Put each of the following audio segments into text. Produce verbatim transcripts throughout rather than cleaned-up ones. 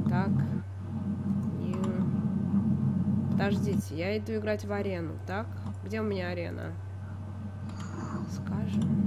Так. New. Подождите, я иду играть в арену, так? Где у меня арена? Скажем.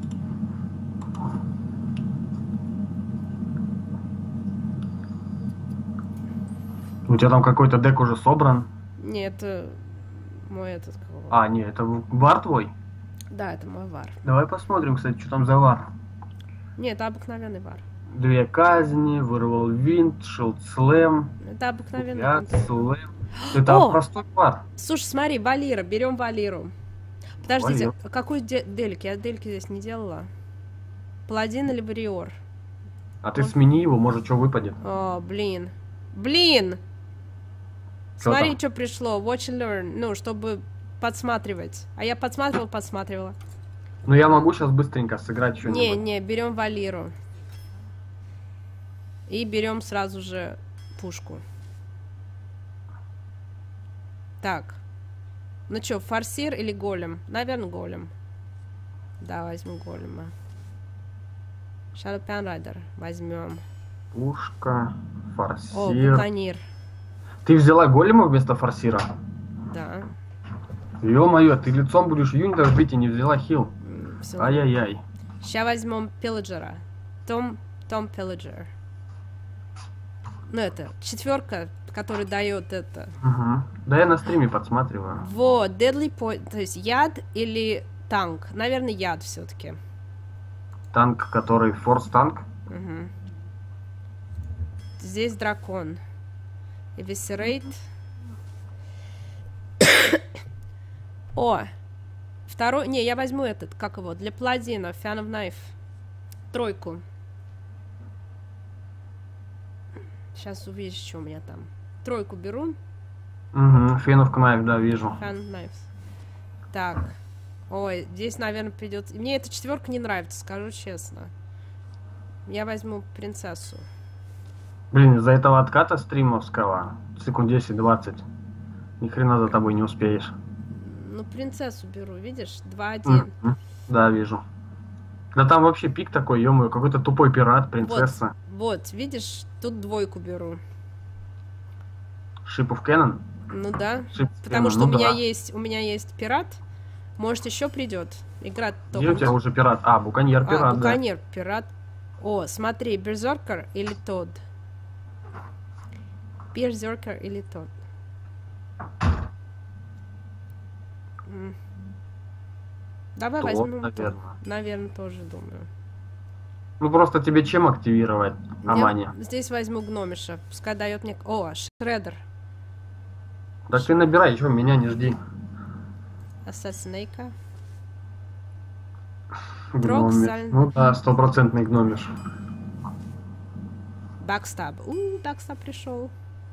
У тебя там какой-то дек уже собран? Нет, это мой этот кого. А, нет, это вар твой? Да, это мой вар. Давай посмотрим, кстати, что там за вар. Нет, это обыкновенный вар. Две казни, вырвал винт, шилд слэм. Это обыкновенный Я, контент. слэм. Это О! простой вар. Слушай, смотри, Валира, берем Валиру. Подождите, Валир. а какой де дельки? Я дельки здесь не делала. Паладин или Вариор? А ты смени его, может, что выпадет. О, блин. Блин! Чё Смотри, там? что пришло. Watch and learn. Ну, чтобы подсматривать. А я подсматривала, подсматривала. Ну, я могу сейчас быстренько сыграть что-нибудь. Не, не, берем Валиру. И берем сразу же пушку. Так. Ну что, форсир или голем? Наверное, голем. Да, возьму голема. Shadow Panrider возьмем. Пушка, О, форсир. буканир. Ты взяла голема вместо форсира? Да. Ё-моё, ты лицом будешь юнитов бить и не взяла хил. Всё. Ай-яй-яй. Сейчас возьмем пилледжера. Том, Том Пилледжер. Ну это, четверка, который дает это. Угу. Да я на стриме подсматриваю. Вот, deadly point, то есть яд или танк? Наверное, яд все-таки. Танк, который форс танк. Угу. Здесь дракон. Eviscerate. О! Второй... Не, я возьму этот, как его, для паладина, Fan of Knife. Тройку. Сейчас увидишь, что у меня там. Тройку беру. Угу, Fan of Knife, да, вижу. Fan of Knives. Так. Ой, здесь, наверное, придется... Мне эта четверка не нравится, скажу честно. Я возьму принцессу. Блин, из-за этого отката стримовского, секунд десять-двадцать, ни хрена за тобой не успеешь. Ну, принцессу беру, видишь? два один. Mm-hmm. Да, вижу. Да там вообще пик такой, ё-моё, какой-то тупой пират, принцесса. Вот, вот, видишь, тут двойку беру. Ship of Cannon? Ну да, Ship потому Cannon, что ну у меня да. есть, у меня есть пират. Может, еще придет. Игра Где только... у тебя уже пират? А, буканьер А, пират, буканьер, пират. О, смотри, берзеркер или Тодд? Берзеркер или Тодд? М. Давай Тодд, возьмем наверное. Тодд. Наверное, тоже думаю. да. Ну просто тебе чем активировать, Амани? Я здесь возьму гномиша. Пускай дает мне... О, Шредер. Да ты набирай, что, меня не жди. Ассасинейка. Гномиш. Троксаль. Ну да, стопроцентный гномиш. Бакстаб. У, Бакстаб пришел.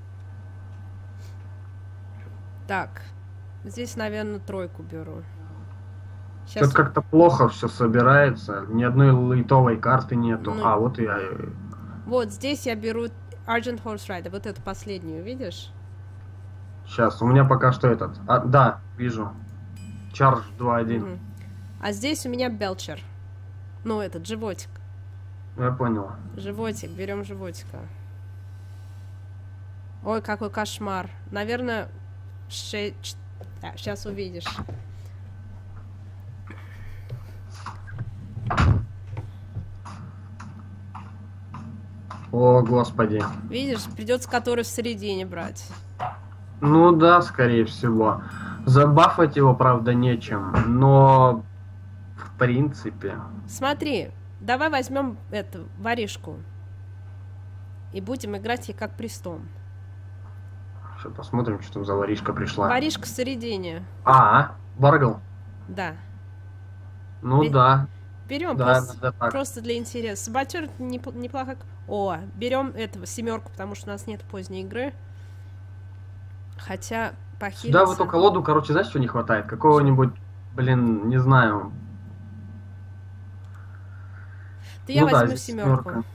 Так. Здесь, наверное, тройку беру. Сейчас... Что-то как-то плохо все собирается. Ни одной лейтовой карты нету. Ну, А, вот и я. Вот здесь я беру Argent Horse Rider. Вот эту последнюю, видишь? Сейчас, у меня пока что этот. А, да, вижу. Чардж два один. Угу. А здесь у меня Белчер. Ну, этот, животик. Я понял. Животик, берем животика. Ой, какой кошмар. Наверное, ше... а, сейчас увидишь. О, господи. Видишь, придется который в середине брать. Ну да, скорее всего. Забафать его, правда, нечем. Но в принципе. Смотри, давай возьмем эту воришку. И будем играть ей как престом. Сейчас посмотрим, что там за воришка пришла. Воришка в середине. А, Баргл. Да. Ну Бе- да. Берем Да, просто, надо так. просто для интереса. Саботер неп- неплохо. О, берем этого семерку, потому что у нас нет поздней игры. Хотя похилиться... Да, в эту колоду, короче, знаешь, что не хватает? Какого-нибудь, блин, не знаю. Да я Ну да, возьму здесь семерку. семерка.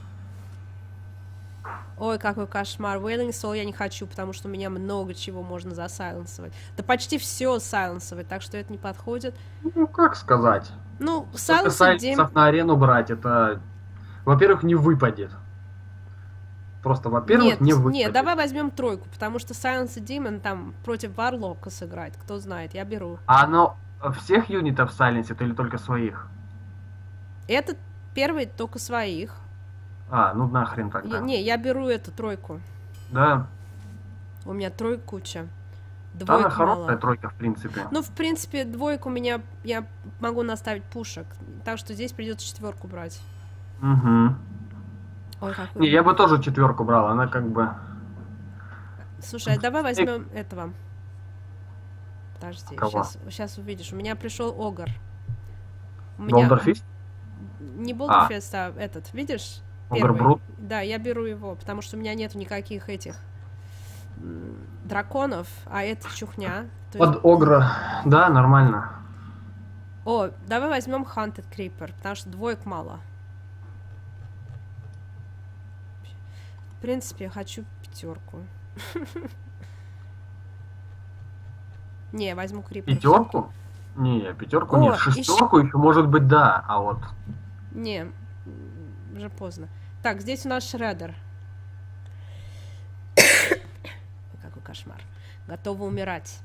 Ой, какой кошмар. Wailing Soul я не хочу, потому что у меня много чего можно засайленсовать. Да почти все сайленсовать, так что это не подходит. Ну, как сказать? Ну, Столько сайленсовать... сайленсов на арену брать, это, во-первых, не выпадет. Просто, во-первых, Нет, не нет, выходит. давай возьмем тройку, потому что Silence Demon там против Варлока сыграть. Кто знает, я беру. А оно всех юнитов сайленсит или только своих? Этот первый только своих. А, ну нахрен Я- тогда. не, я беру эту тройку. Да, У меня трой куча. да, она Двоек хорошая мало. тройка, в принципе. Ну, в принципе, двоек у меня, я могу наставить пушек. Так что здесь придется четверку брать. Угу. Ой, какой... Не, я бы тоже четверку брал, она как бы... Слушай, а давай возьмем этого. Подожди, Кого? сейчас, сейчас увидишь. У меня пришел Огр. У меня Голдерфист? не Болдерфест, а. этот, видишь? Огр Первый. Брут? Да, я беру его, потому что у меня нету никаких этих м, драконов, а это чухня. То есть- Под Огра. Да, нормально. О, давай возьмем Hunted Creeper, потому что двоек мало. В принципе, я хочу пятерку. Не, возьму Крипер. Пятерку? Не, пятерку О, нет. Шестерку еще может быть, да. А вот Не, м, уже поздно. Так, здесь у нас Шреддер. Какой кошмар. Готова умирать.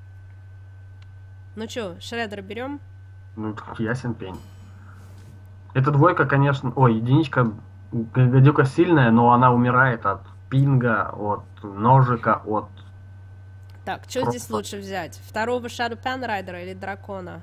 Ну чё, Шреддера берем? ну, ясен пень. Эта двойка, конечно... Ой, единичка гадюка сильная, но она умирает от пинга, от ножика, от... Так, что Просто. здесь лучше взять? Второго Shadow Panrider или дракона?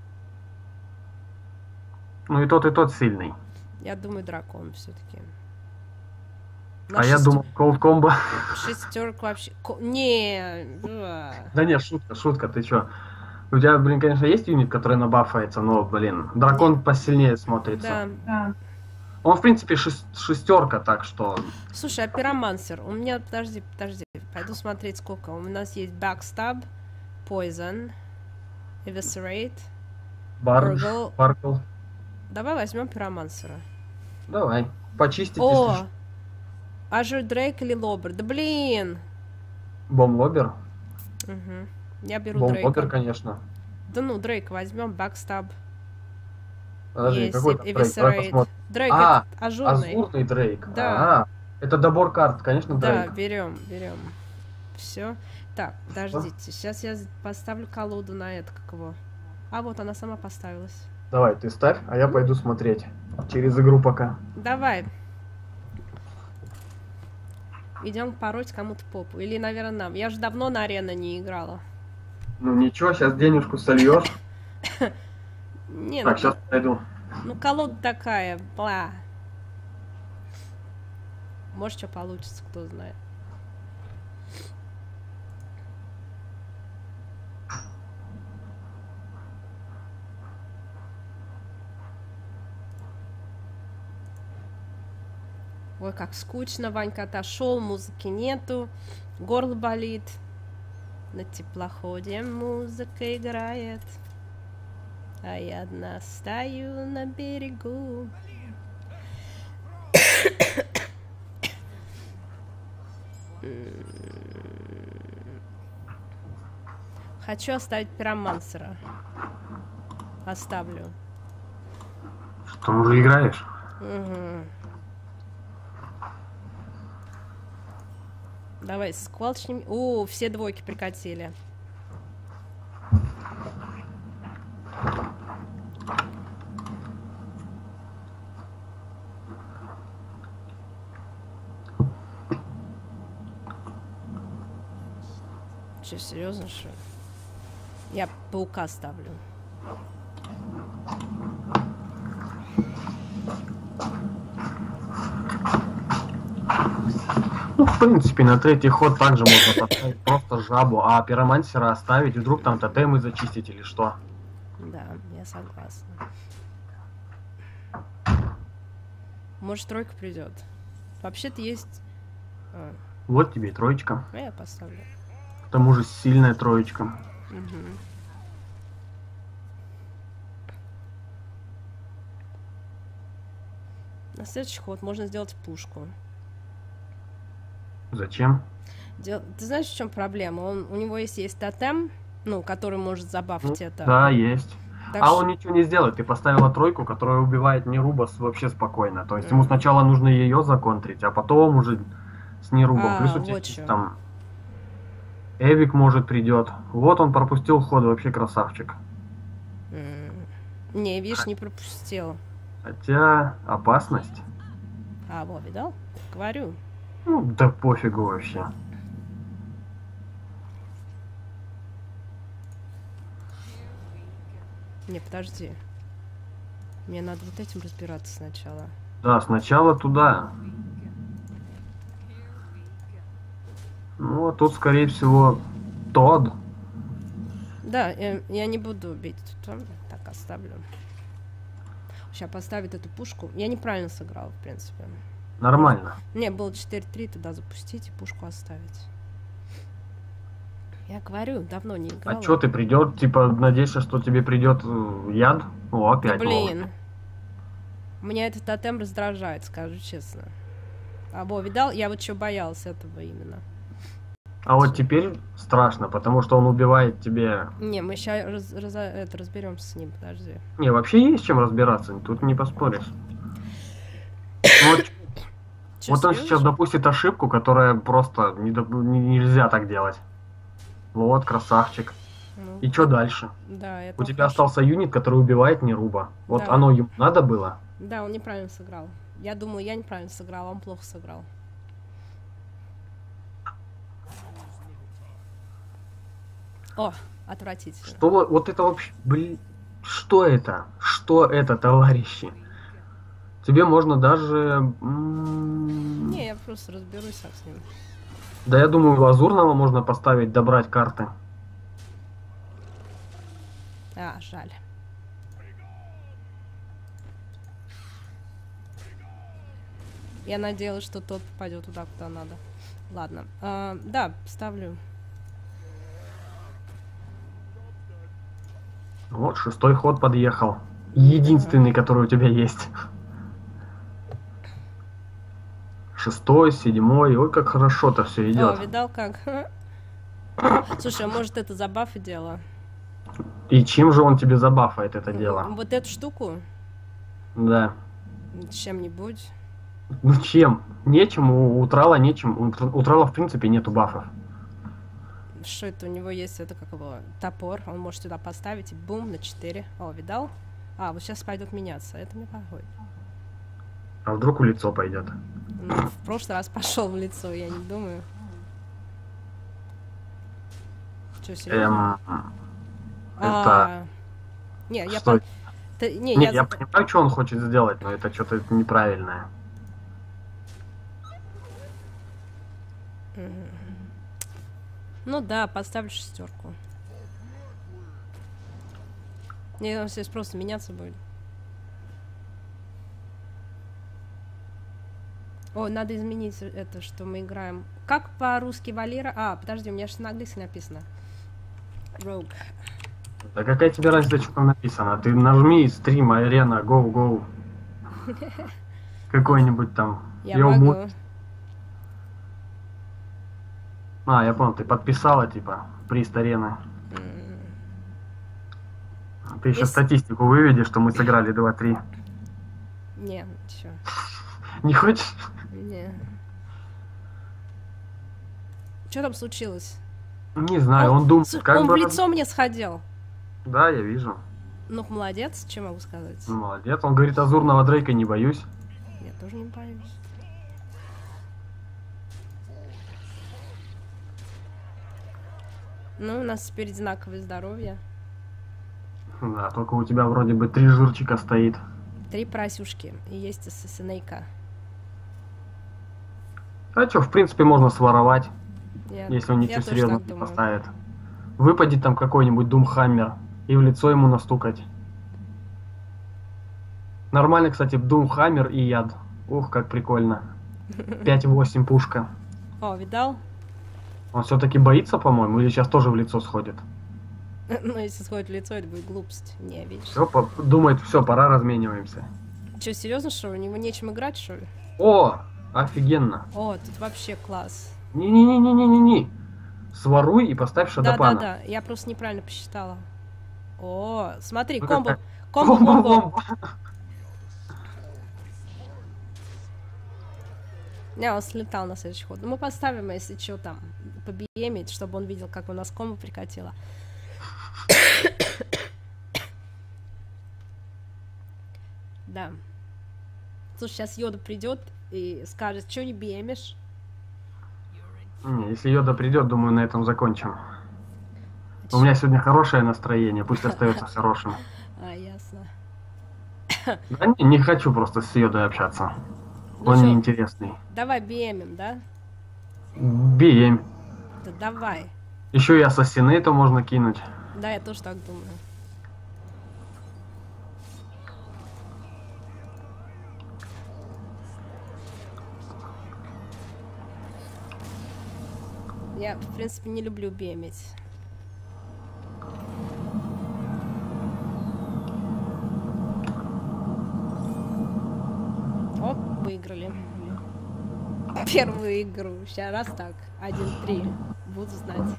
Ну и тот, и тот сильный. Я думаю, дракон все-таки. А я думал, Cold Combo... Шестерку вообще. Ко- Не. э. Да нет, шутка, шутка, ты чё? У тебя, блин, конечно, есть юнит, который набафается, но, блин, дракон посильнее смотрится. Да. Он, в принципе, шес- шестерка, так что... Слушай, а пиромансер? У меня, подожди, подожди. Пойду смотреть, сколько. У нас есть Backstab, Poison, Eviscerate. Бардж, Burgle. Баркл. Давай возьмем пиромансера. Давай, почистить, О! если Azure Дрейк или Лобер? Да блин! Бомлобер. Угу. Я беру Бомлобер, Дрейка. конечно. Да ну, Дрейк возьмем, Backstab. Подожди, Есть, какой там Дрейк? Давай Eviscerate. посмотрим. Дрейк А, этот ажурный. Азурный Дрейк. Да. А, это добор карт, конечно, Да, Дрейк. берем, берем. Все. Так, подождите. Сейчас я поставлю колоду на это, как его. А вот она сама поставилась. Давай, ты ставь, а я пойду смотреть. Через игру пока. Давай. Идем пороть кому-то попу. Или, наверное, нам. Я же давно на арену не играла. Ну ничего, сейчас денежку сольешь. Не, Так, ну, сейчас пойду. ну колода такая, бла. Может, что получится, кто знает. Ой, как скучно, Ванька отошел, музыки нету, горло болит. На теплоходе музыка играет, а я одна стою на берегу. Хочу оставить пиромансера. Оставлю. Что, уже играешь? Угу. Давай, сквалчнем. О, все двойки прикатили. Че, серьезно, что ли? Я паука ставлю. Ну, в принципе, на третий ход также можно поставить просто жабу, а пиромансера оставить, вдруг там тотемы зачистить или что. Да, я согласна. Может, тройка придет. Вообще-то есть... А, Вот тебе и троечка. а я поставлю. К тому же сильная троечка. Угу. На следующий ход можно сделать пушку. Зачем? Дел... Ты знаешь, в чем проблема? Он... У него есть, есть тотем, ну, который может забафать Ну, это. да, есть. Так А ш- он ничего не сделает. Ты поставила тройку, которая убивает Неруба с- вообще спокойно. То есть ему Мгм. сначала нужно ее законтрить, а потом уже с Нерубом. Плюс А, у тебя вот есть чё. там Эвик может придет. Вот он пропустил ход, вообще красавчик. М. Не, видишь, не пропустил. Хотя опасность. А, во, видал? Говорю. Ну, да пофигу вообще. Не, подожди. Мне надо вот этим разбираться сначала. Да, сначала туда. Ну, а тут, скорее всего, Тодд. Да, я, я не буду бить тут. а, Так, оставлю. Сейчас поставит эту пушку. Я неправильно сыграл, в принципе. Нормально. Не, было четыре три, туда запустить и пушку оставить. Я говорю, давно не А играла. чё ты придет? Типа, надеешься, что тебе придет э, яд? О, Да опять лол. блин. Меня этот тотем раздражает, скажу честно. А, во, видал? Я вот что боялась этого именно. А вот теперь страшно, потому что он убивает тебе... Не, мы сейчас раз, раз- это, разберемся с ним, подожди. Не, вообще есть чем разбираться, тут не поспоришь. Ну, вот Чё, вот он серьёзно? сейчас допустит ошибку, которая просто не доп- не- нельзя так делать. Вот, красавчик. Ну, И что дальше? да, это У тебя хорошо. остался юнит, который убивает Неруба. Вот Да. оно ему надо было. Да, он неправильно сыграл. Я думаю, я неправильно сыграл, а он плохо сыграл. О, отвратительно. Что вот- вот это вообще, блин, что это? Что это, товарищи? Тебе можно даже... м, Не, я просто разберусь так с ним. Да я думаю, лазурного можно поставить, добрать карты. А, жаль. Я надеялась, что тот попадет туда, куда надо. Ладно. А, да, ставлю. Вот, шестой ход подъехал. Единственный, который у тебя есть. Шестой, седьмой. Ой, как хорошо-то все О, идет. видал как? Слушай, а может это за бафы дело? И чем же он тебе забафает это дело? Вот эту штуку? Да. Чем-нибудь? Ну чем? Нечем, у, у Трала нечем. У, Тр- у Трала в принципе нету бафов. Что это у него есть? Это как его топор. Он может сюда поставить и бум на четыре. О, видал? А, вот сейчас пойдут меняться. Это мне подходит. А вдруг в лицо пойдет? Ну, в прошлый раз пошел в лицо, я не думаю. Че, серьезно? Эм, А, Не, я что? по- Т- Не, Не, я... я за- понимаю, что он хочет сделать, но это что-то неправильное. Мгм. Ну да, поставлю шестерку. Не, он здесь просто меняться будет. О, надо изменить это, что мы играем. Как по-русски Валера? А, подожди, у меня же на английском написано. Rogue. Да какая тебе разница, что там написано? Ты нажми стрим, арена, гоу, гоу. Какой-нибудь там. Я Йоу, могу. му- А, я понял, ты подписала, типа, приз арены. М, Ты еще Если- статистику выведешь, что мы сыграли два-три. Не, чё. Не хочешь? Не. Что там случилось? Не знаю, он думает, Слушай, как он бы... в лицо мне сходил. Да, я вижу. Ну, молодец, что могу сказать? Ну, молодец. Он говорит, азурного Дрейка не боюсь. Я тоже не боюсь. Ну, у нас теперь одинаковое здоровье. Да, только у тебя вроде бы три жирчика стоит. Три просюшки. И есть ассасинейка. А что, в принципе, можно своровать, Я, если он я ничего тоже серьезного так не думаю. поставит. Выпадет там какой-нибудь Думхаммер и в лицо ему настукать. Нормально, кстати, Думхаммер и яд. Ух, как прикольно. пять восемь пушка. О, видал? Он все-таки боится, по-моему, или сейчас тоже в лицо сходит? Ну, если сходит в лицо, это будет глупость. Не, видишь. Все, по- думает, все, пора размениваемся. Че, серьезно, что ли? У него нечем играть, что ли? О, офигенно. О, тут вообще класс. Не-не-не-не-не-не-не. Своруй и поставь Шадопана. Да-да-да, я просто неправильно посчитала. О, смотри, Ну, комбо, как-то- комбо, комбо. Комбо-комбо. Не, он слетал на следующий ход. Ну, мы поставим, если что, там, побемить, чтобы он видел, как у нас комбо прикатило. Да. Слушай, сейчас Йода придет и скажет, что не бемишь. Не, если Йода придет, думаю, на этом закончим. У меня сегодня хорошее настроение, пусть остается хорошим. А, ясно. Да не, не хочу просто с Йодой общаться. Ну Он чё? неинтересный. Давай бемим, да? Бей. Да давай. Еще и ассасинейту можно кинуть. Да, я тоже так думаю. Я, в принципе, не люблю бемить. Оп, выиграли. Первую игру. Сейчас раз так. один-три. Буду знать.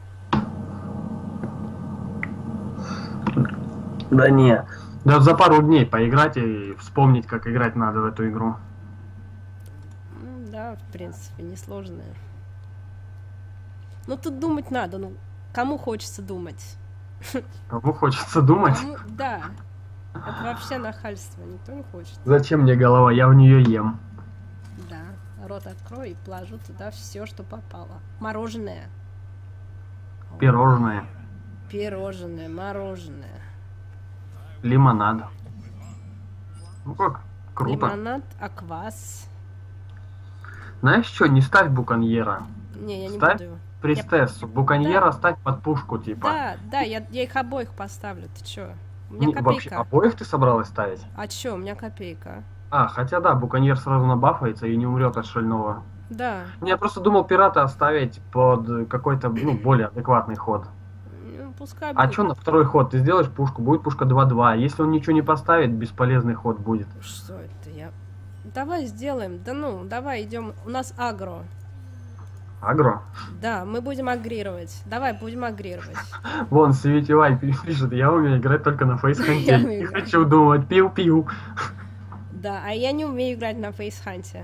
Да не. Да вот за пару дней поиграть и вспомнить, как играть надо в эту игру. Ну, да, в принципе, несложная. Ну, тут думать надо. Ну, кому хочется думать? Кому хочется думать? Кому... Да. Это вообще нахальство. Никто не хочет. Зачем мне голова? Я в нее ем. Да. Рот открой и положу туда все, что попало. Мороженое. Пирожное. Пирожное, мороженое. Лимонад. Ну как? Круто. Лимонад, аквас. Знаешь что, не ставь буконьера. Не, я не Ставь буду его. Пристессу. Буконьера ставь под пушку, типа. Да, да, я, я их обоих поставлю. Ты чё? У меня Не, вообще, копейка. обоих ты собралась ставить? А чё, у меня копейка. А, хотя да, буконьер сразу набафается и не умрет от шального. Да. Не, я просто думал пирата оставить под какой-то, ну, более адекватный ход. Ну, пускай А будет. что на второй ход? Ты сделаешь пушку, будет пушка два-два. Если он ничего не поставит, бесполезный ход будет. Что это я? Давай сделаем. Да ну, давай идем. У нас агро. Агро. Да, мы будем агрировать. Давай, будем агрировать. Вон, Светивай пишет, я умею играть только на Я фейсханте. умею Не играть. хочу думать, пил-пил. Да, а я не умею играть на фейсханте.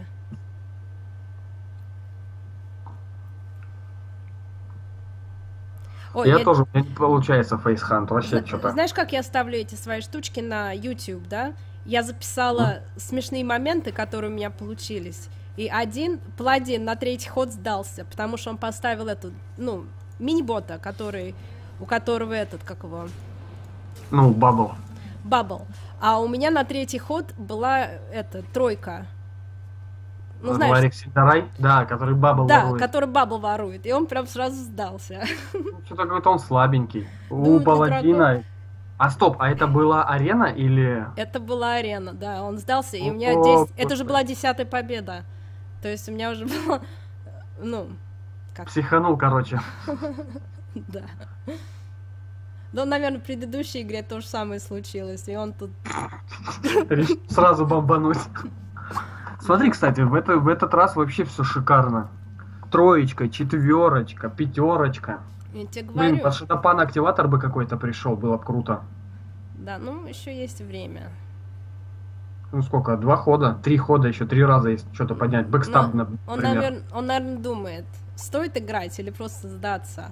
Ой, Я тоже, у меня не получается фейсхант, вообще Зна- что-то. Знаешь, как я ставлю эти свои штучки на YouTube, да? Я записала смешные моменты, которые у меня получились. И один, паладин на третий ход сдался, потому что он поставил эту, ну, мини-бота, который, у которого этот, как его, Ну, бабл. бабл. А у меня на третий ход была эта тройка. Ну, знаешь, Ларик Сидорай, да, который бабл да, ворует. который бабл ворует. И он прям сразу сдался. Ну, что-то какой-то он слабенький. Ну, У это паладина... А стоп, а это была арена или... Это была арена, да, он сдался, и у О, меня десять... Это господи. же была десятая победа. То есть у меня уже было, ну, как, Психанул, короче. да. Да, наверное, в предыдущей игре то же самое случилось, и он тут... Решил сразу бомбануть. Смотри, кстати, в, это, в этот раз вообще все шикарно. Троечка, четверочка, пятерочка. Я тебе Блин, говорю, под шатапан активатор бы какой-то пришел, было бы круто. да, ну, еще есть время. Ну сколько, два хода, три хода, еще три раза есть что-то поднять. Бэкстаб, Ну, например. Он, наверное, он, наверное, думает, стоит играть или просто сдаться.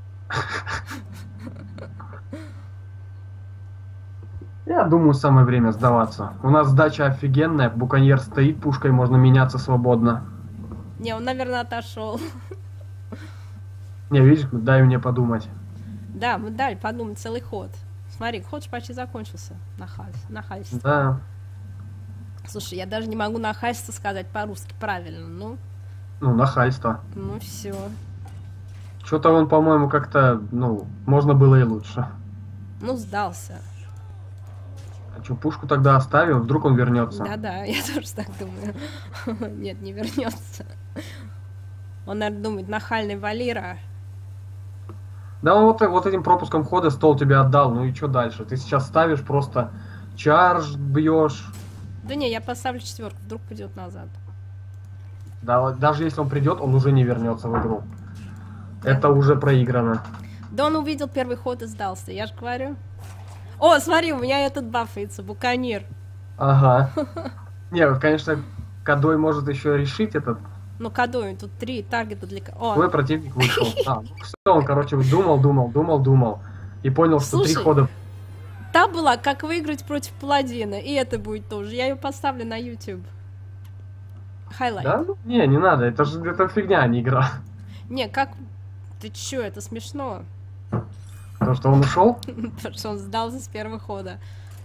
Я думаю, самое время сдаваться. У нас сдача офигенная, буконьер стоит, пушкой можно меняться свободно. Не, он, наверное, отошел. Не, видишь, дай мне подумать. Да, мы дали подумать целый ход. Смотри, ход же почти закончился. Нахальство. Нахальство. Да, Слушай, я даже не могу нахальство сказать по-русски правильно. Ну, ну, нахальство. ну все. Что-то он, по-моему, как-то, ну, можно было и лучше. Ну, сдался. А что, пушку тогда оставим, вдруг он вернется. Да-да, я тоже так думаю. Нет, не вернется. Он, наверное, думает, нахальный Валера. Да, он вот, вот этим пропуском хода стол тебе отдал, ну и что дальше? Ты сейчас ставишь просто чардж, бьешь. Да не, я поставлю четверку, вдруг придет назад. Да, даже если он придет, он уже не вернется в игру. Да. Это уже проиграно. Да он увидел первый ход и сдался, я же говорю. О, смотри, у меня этот бафается, буканир. Ага. Не, вот, конечно, Кадой может еще решить этот. Ну, Кадой, тут три таргета для... О, Твой противник вышел. А, ну, все, он, короче, думал, думал, думал, думал. И понял, что три Слушай, хода... та была, как выиграть против паладина, и это будет тоже. Я ее поставлю на YouTube. Хайлайт. Да? Ну, не, не надо, это же это фигня, а не игра. Не, как... Ты чё, это смешно. То, что он ушел? Потому что он сдался с первого хода.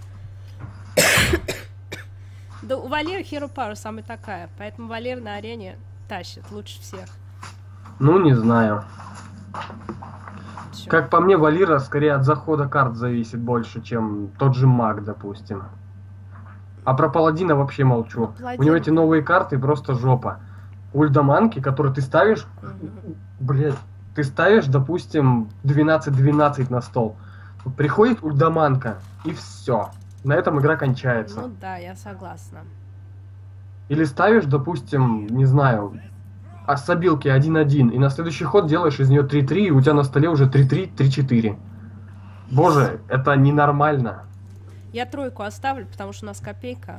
Да у Валеры Hero Power самая такая, поэтому Валер на арене тащит лучше всех. Ну, не знаю. Чё? Как по мне, Валира скорее от захода карт зависит больше, чем тот же маг, допустим. А про паладина вообще молчу. Паладин. У него эти новые карты просто жопа. Ульдаманки, которые ты ставишь, Мгм. блядь, ты ставишь, допустим, двенадцать двенадцать на стол. Приходит ульдаманка, и все. На этом игра кончается. Ну да, я согласна. Или ставишь, допустим, не знаю, особилки один один, и на следующий ход делаешь из нее три три, и у тебя на столе уже три три, три четыре. Боже, это ненормально. Я тройку оставлю, потому что у нас копейка.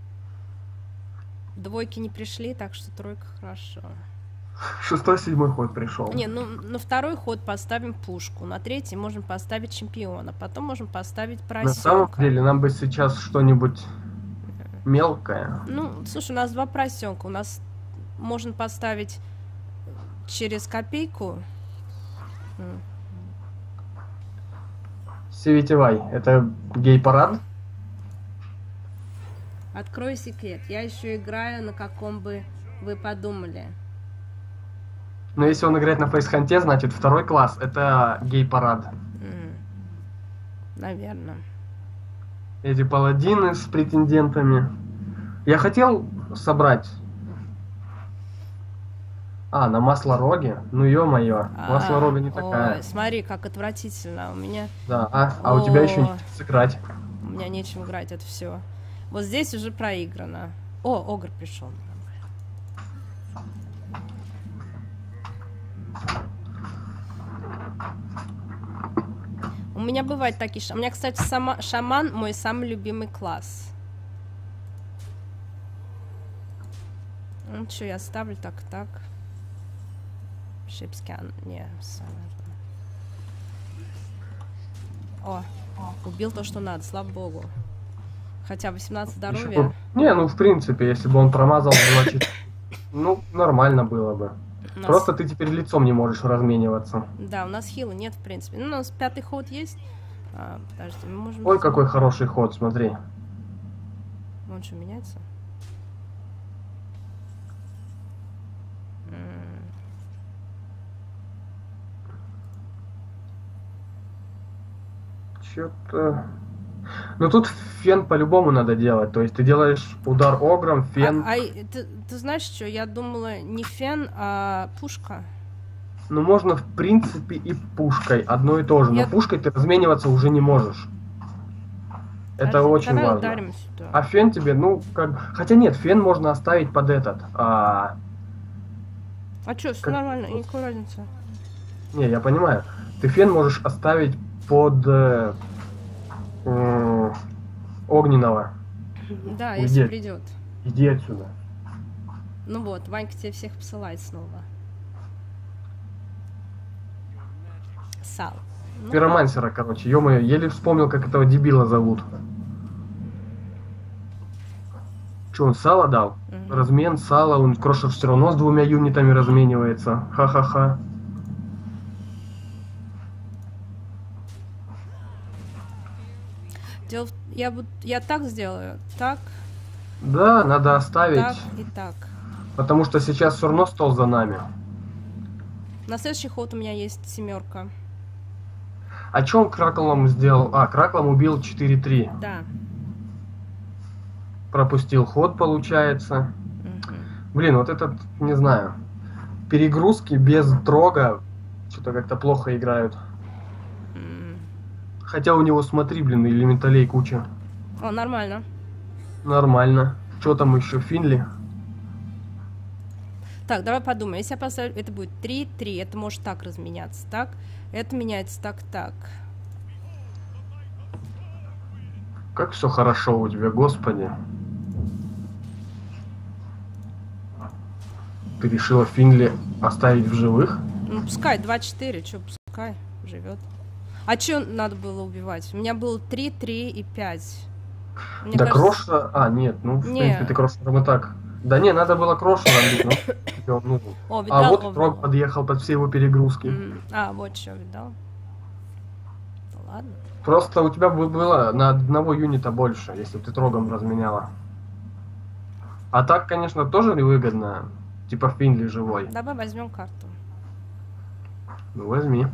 Двойки не пришли, так что тройка хорошо. Шестой, седьмой ход пришел. Не, ну на второй ход поставим пушку, на третий можем поставить чемпиона, потом можем поставить На самом поросенка. деле, нам бы сейчас что-нибудь мелкое. Ну, слушай, у нас два поросенка, у нас можно поставить через копейку. М. Севитевай, это гей-парад? Открою секрет, я еще играю на каком бы вы подумали. Но если он играет на фейсханте, значит второй класс это гей-парад. Наверное. Эти паладины с претендентами. Я хотел собрать... А, на масло роги? Ну ё-моё, масло рога не такая. Ой, смотри, как отвратительно. У меня, Да, а, а у тебя еще О. не сыграть. у меня нечем играть, это все. Вот здесь уже проиграно. О, Огр пришел. У меня бывают такие ша- У меня, кстати, сама... шаман мой самый любимый класс. Ну что, я ставлю так, так. Шипскан. Не, самое. О, убил то, что надо, слава богу. Хотя восемнадцать Ещё здоровья. бы- Не, ну в принципе, если бы он промазал два четыре, ну, нормально было бы. У нас- Просто ты теперь лицом не можешь размениваться. Да, у нас хила нет, в принципе. Ну, у нас пятый ход есть. А, подожди, мы можем... Ой, какой хороший ход, смотри. Он что, меняется? М, Чё-то... Ну тут фен по-любому надо делать. То есть ты делаешь удар огром, фен. А, ай, ты, ты знаешь что, я думала не фен, а пушка. Ну можно в принципе и пушкой. Одно и то же. Но Я- пушкой ты размениваться уже не можешь. Это Подожди, очень давай важно. ударим сюда. А фен тебе, ну, как... Хотя нет, фен можно оставить под этот. А... А что, все как- нормально, никакой разницы. Не, я понимаю. Ты фен можешь оставить под э, м, огненного. Да, Уйди. если придет. Иди отсюда. Ну вот, Ванька тебе всех посылает снова. Сал. Ну, Пиромансера, короче. Ё-моё, еле вспомнил, как этого дебила зовут. Че, он сало дал? Мгм. Размен, сало, он Крошев все равно с двумя юнитами разменивается. Ха-ха-ха. Дело в- я, буд- я так сделаю, так, Да, надо оставить, так и так. потому что сейчас все равно стол за нами. На следующий ход у меня есть семерка. А че он Краклом сделал? А, Краклом убил четыре три. Да. Пропустил ход, получается. Мгм. Блин, вот этот, не знаю, перегрузки без трога что-то как-то плохо играют. М. Хотя у него, смотри, блин, элементалей куча. О, нормально. Нормально. Что там еще, Финли? Так, давай подумаем. Если я поставлю, это будет три три, это может так разменяться, так? Это меняется так, так. Как все хорошо у тебя, господи. Ты решила Финли оставить в живых? Ну, пускай, два четыре, чё, пускай живет. А чё надо было убивать? У меня было три, три и пять. Мне да кажется... Кроша... А, нет, ну, в не. принципе, ты Кроша и так. Да не, надо было Кроша разбить, ну, ну. О, видал, А вот о, Трог видал. подъехал под все его перегрузки. М, А, вот что, видал? Ну, ладно. Просто у тебя бы было на одного юнита больше, если бы ты Трогом разменяла. А так, конечно, тоже невыгодно. Типа Финли живой. Давай возьмем карту. Ну, возьми.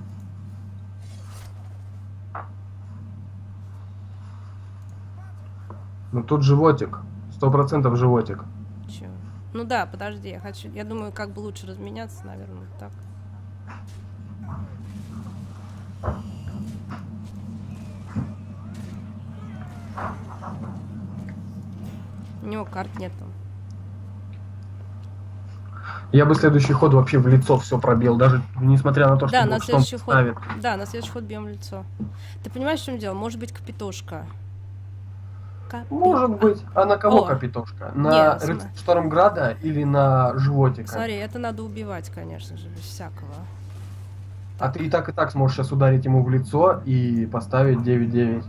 Ну, тут животик. Сто процентов животик. Чё? Ну да, подожди, я хочу... Я думаю, как бы лучше разменяться, наверное, так. У него карт нету. Я бы следующий ход вообще в лицо все пробил, даже несмотря на то, что, Да, на что он следующий ход... ставит. Да, на следующий ход бьем в лицо. Ты понимаешь, в чем дело? Может быть, капитошка. Капи... Может быть. А на кого О! капитошка? Не, На см- рыцаря Штормграда или на животика? Смотри, это надо убивать, конечно же, без всякого. А ты и так, и так сможешь сейчас ударить ему в лицо и поставить девять девять.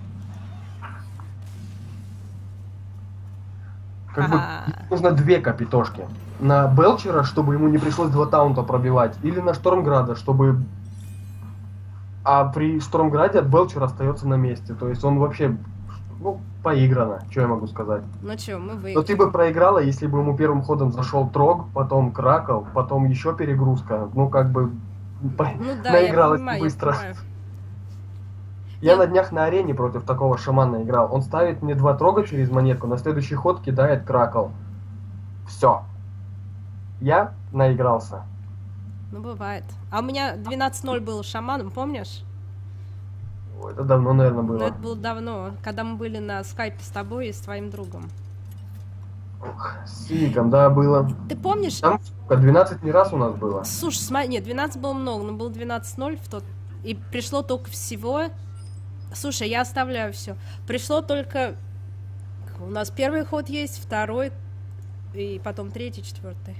Как бы Ага. нужно две капитошки. На Белчера, чтобы ему не пришлось два таунта пробивать, или на Штормграда, чтобы... А при Штормграде от Белчера остается на месте. То есть он вообще, ну, поиграно, что я могу сказать. Ну чё, мы Но выиграли. ты бы проиграла, если бы ему первым ходом зашел Трог, потом Кракл, потом еще перегрузка. Ну, как бы по- Ну да, наигралась я понимаю, быстро. я понимаю. Я Я- на днях на арене против такого шамана играл. Он ставит мне два Трога через монетку, на следующий ход кидает Кракл. Все. Я наигрался. Ну, бывает. А у меня двенадцать ноль был шаманом, помнишь? Ой, это давно, наверное, Ну, было. это было давно, когда мы были на скайпе с тобой и с твоим другом. Ох, с Сивиком, да, было. Ты помнишь? Там сколько, двенадцать не раз у нас было. Слушай, смотри, нет, двенадцать было много, но было двенадцать ноль в тот... И пришло только всего... Слушай, я оставляю все. Пришло только... У нас первый ход есть, второй, и потом третий, четвертый.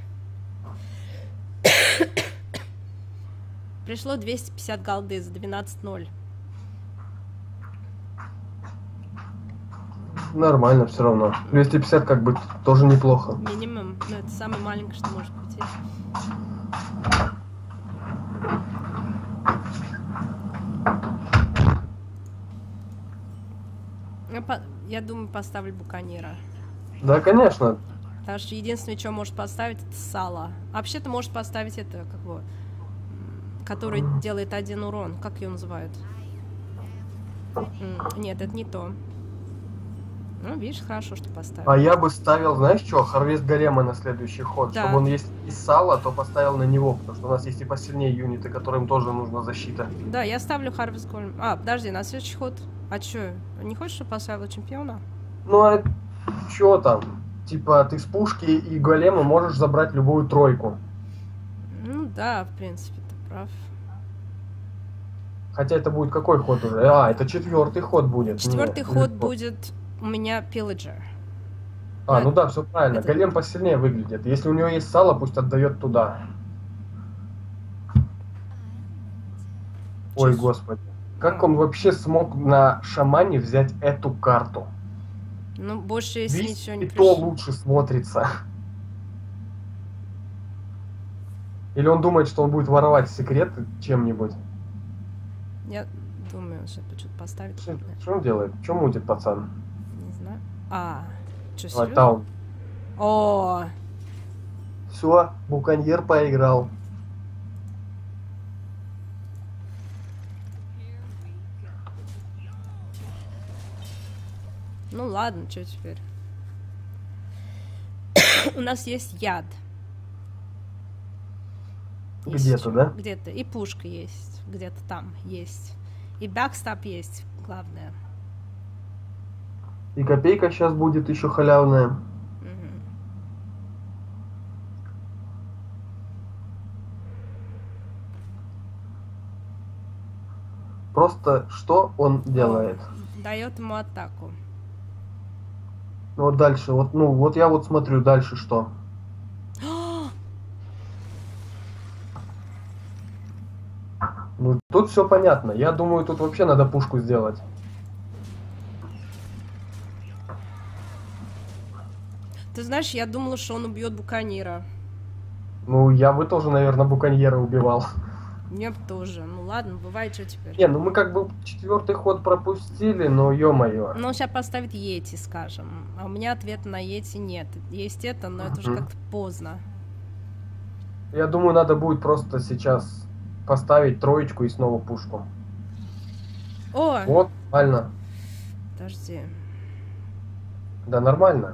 Пришло двести пятьдесят голды за двенадцать ноль. Нормально все равно. двести пятьдесят как бы тоже неплохо. Минимум. Ну, это самое маленькое, что может быть. Я, по- я думаю, поставлю буканира. Да, конечно. Потому что единственное, что может поставить, это сало. А вообще-то может поставить это, как его, м, который делает один урон. Как ее называют? М, Нет, это не то. Ну, видишь, хорошо, что поставил. А я бы ставил, знаешь что, Харвест Голема на следующий ход. Да. Чтобы он, если из сала, то поставил на него, потому что у нас есть и посильнее юниты, которым тоже нужна защита. Да, я ставлю Harvest Golem. А, подожди, на следующий ход. А чё, не хочешь, чтобы поставила чемпиона? Ну а что там? Типа ты с пушки и голема можешь забрать любую тройку. Ну да, в принципе, ты прав. Хотя это будет какой ход уже? А, это четвертый ход будет. Четвертый Нет, ход легко. будет у меня Pillager. А, ну да, все правильно. Это- Голем посильнее выглядит. Если у него есть сало, пусть отдает туда. Ой, Чё? господи. Как он вообще смог на шамане взять эту карту? Ну, больше, если Весь ничего не и то пришло. лучше смотрится. Или он думает, что он будет воровать секреты чем-нибудь? Я думаю, сейчас что-то поставить. Что что он делает? Что мутит пацан? Не знаю. А, что, Давай, серьезно? таун. О, Все, буконьер поиграл. ну ладно, что теперь? У нас есть яд. Есть Где-то, ещё. да? Где-то. И пушка есть. Где-то там есть. И бэкстап есть, главное. И копейка сейчас будет еще халявная. Мгм. Просто что он делает? дает ему атаку. Ну вот дальше, вот, ну, вот я вот смотрю дальше что. Ну, тут все понятно. Я думаю, тут вообще надо пушку сделать. Ты знаешь, я думала, что он убьет буканира. Ну, я бы тоже, наверное, буконьера убивал. Мне тоже. Ну ладно, бывает, что теперь. Не, ну мы как бы четвертый ход пропустили, но ё-моё. Ну, он сейчас поставит Йети, скажем. А у меня ответа на Йети нет. Есть это, но это уже Мгм. как-то поздно. Я думаю, надо будет просто сейчас поставить троечку и снова пушку. О! Вот, нормально. Подожди. Да, нормально.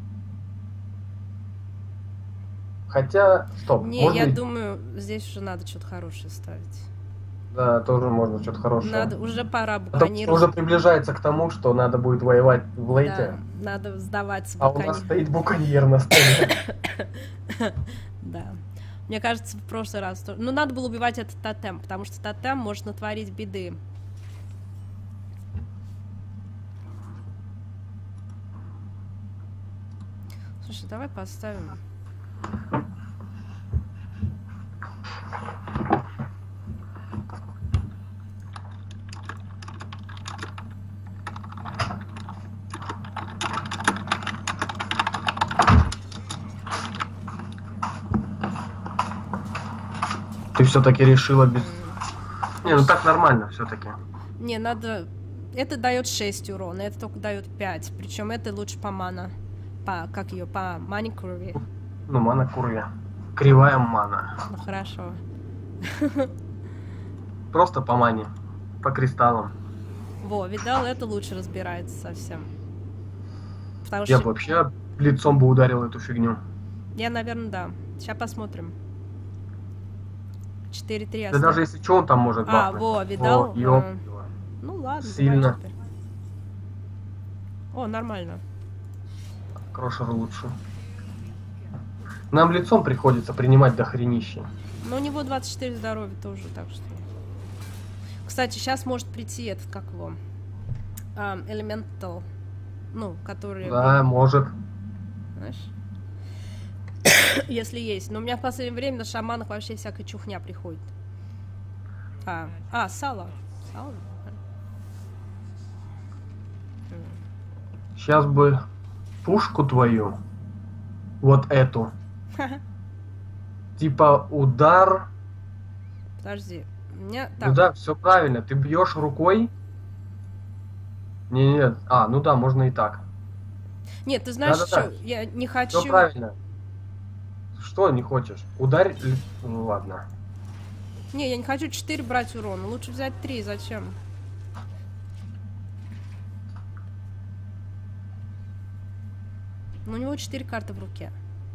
Хотя, стоп, Не, можно я и- думаю, здесь уже надо что-то хорошее ставить. Да, тоже можно что-то хорошее. Надо, уже пора Потому что буканиру. уже приближается к тому, что надо будет воевать в Да, лейте, надо сдаваться а у нас буканиру. стоит буконьер на столе. Да. Мне кажется, в прошлый раз... то- Ну, надо было убивать этот тотем, потому что тотем может натворить беды. Слушай, давай поставим... Ты все-таки решила без... Не, ну так нормально все-таки. Не, надо... Это дает шесть урона, это только дает пять. Причем это лучше по мана. По, как ее, по мане крови. Ну, мана курья. Кривая мана. Ну, хорошо. Просто по мане. По кристаллам. Во, видал, это лучше разбирается совсем. Потому Я что... бы вообще лицом бы ударил эту фигню. Я, наверное, да. Сейчас посмотрим. четыре три Да даже если что, он там может А, бахнуть. во, видал? О, ёп. А, ну ладно, Сильно. давай теперь. О, нормально. Крошер лучше. Нам лицом приходится принимать дохренище. Но у него двадцать четыре здоровья тоже, так что... Кстати, сейчас может прийти этот, как его... а, Elemental. Ну, который... Да, может. Знаешь? Если есть. Но у меня в последнее время на шаманах вообще всякая чухня приходит. А, а сало. Сало? Сейчас бы пушку твою, вот эту, типа удар. Подожди. У меня... Ну Так, да, все правильно. Ты бьешь рукой. Не, нет. А, ну да, можно и так. нет, ты знаешь, Да-да-да. что? Я не хочу... Все правильно. Что не хочешь? Ударь. ли- Ну ладно. Не, я не хочу четыре брать урона. Лучше взять три. Зачем? Ну, у него четыре карты в руке.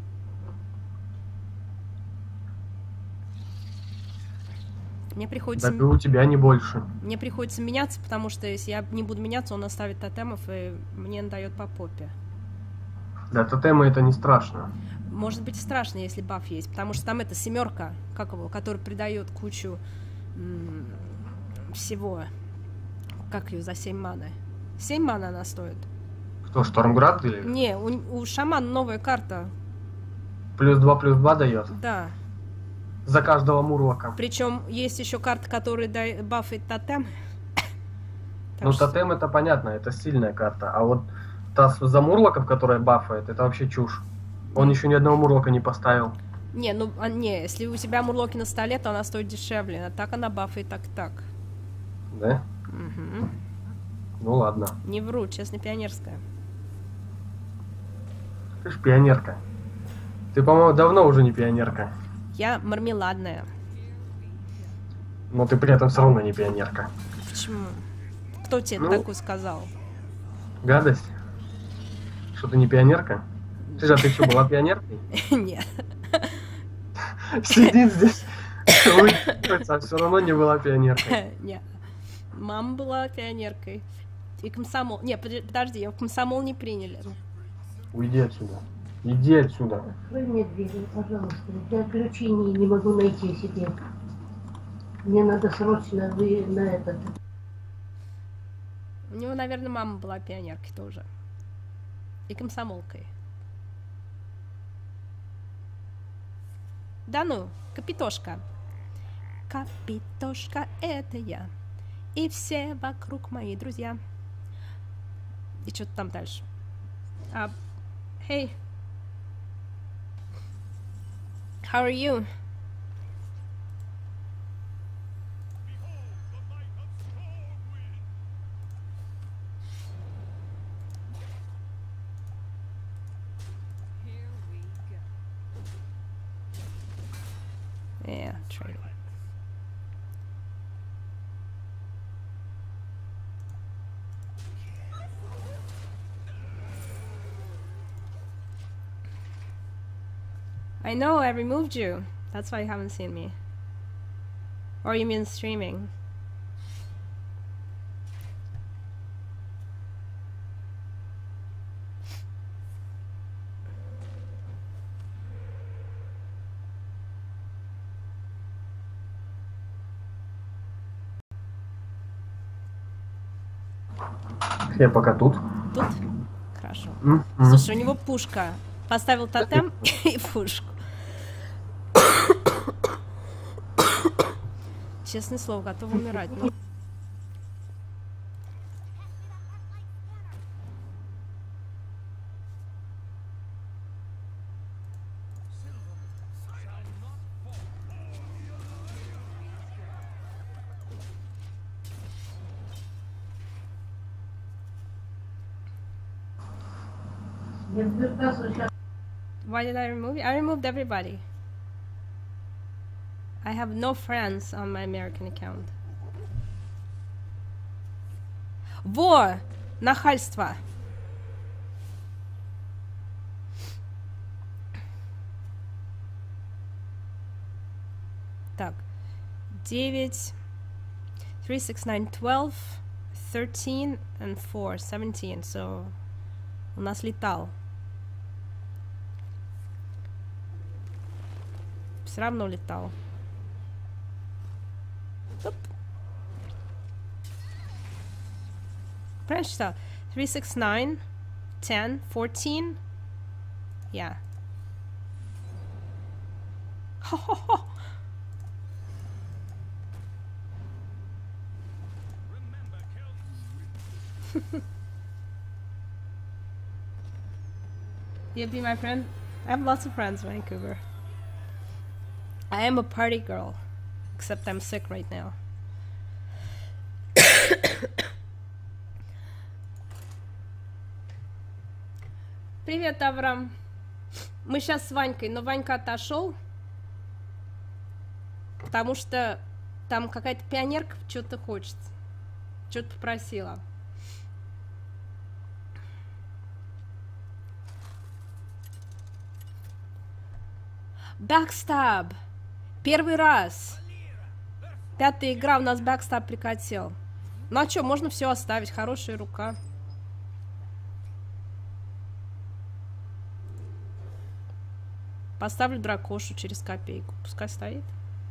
Мне приходится... Да и у тебя не больше. Мне приходится меняться, потому что если я не буду меняться, он оставит тотемов и мне дает по попе. Для тотема это не страшно. Может быть страшно, если баф есть, потому что там это семерка, как его, который придает кучу м, всего. Как ее за семь маны? семь маны она стоит. Что, Штормград или? Не, у, у шамана новая карта. Плюс два, плюс два дает. Да. За каждого мурлока. Причем есть еще карта, которая дай, бафает тотем. Так Ну, что- тотем это понятно, это сильная карта. А вот та с- за мурлоков, которая бафает, это вообще чушь. Он еще ни одного мурлока не поставил. Не, ну, а, не, если у тебя мурлоки на столе, то она стоит дешевле. А так она бафает так-так. Да? Угу. Ну ладно. Не вру, честно, пионерская. Ты ж пионерка. Ты, по-моему, давно уже не пионерка. Я мармеладная. Но ты при этом все равно не пионерка. Почему? Кто тебе Ну. такое сказал? Гадость? Что ты не пионерка? Ты же, а ты что, была пионеркой? Нет. Сидит здесь, улыбается, а все равно не была пионеркой. Нет. Мама была пионеркой. И комсомол... Не, под- подожди, ее в комсомол не приняли. Уйди отсюда. Иди отсюда. Открой мне дверь, пожалуйста. Я ключи не, не могу найти себе. Мне надо срочно вы на этот. У него, наверное, мама была пионеркой тоже. И комсомолкой. Да ну, Капитошка. Капитошка, это я. И все вокруг мои друзья. И что-то там дальше. А, hey. How are you? Yeah, trade. I know, I removed you. That's why you haven't seen me. Or you mean streaming? Я пока тут. Тут? Хорошо. Mm-hmm. Слушай, у него пушка. Поставил тотем и пушку. Честное слово, готов умирать. Ну. Why did I remove you? I removed everybody. I have no friends on my American account. Во! Нахальство! Так. девять, three, six, nine, twelve, thirteen and four, seventeen. So, у нас летал. Все равно летал. Оп. Правильно считал? three, six, nine, ten, fourteen. Yeah. Хо-хо-хо. You be my friend? I have lots of friends in Vancouver. I am a party girl, except I'm sick right now. Привет, Авраам. Мы сейчас с Ванькой, но Ванька отошел, потому что там какая-то пионерка что-то хочет, что-то попросила. Backstab! Первый раз. Пятая игра, у нас бэкстап прикатил. Ну а что, можно все оставить. Хорошая рука. Поставлю дракошу через копейку. Пускай стоит.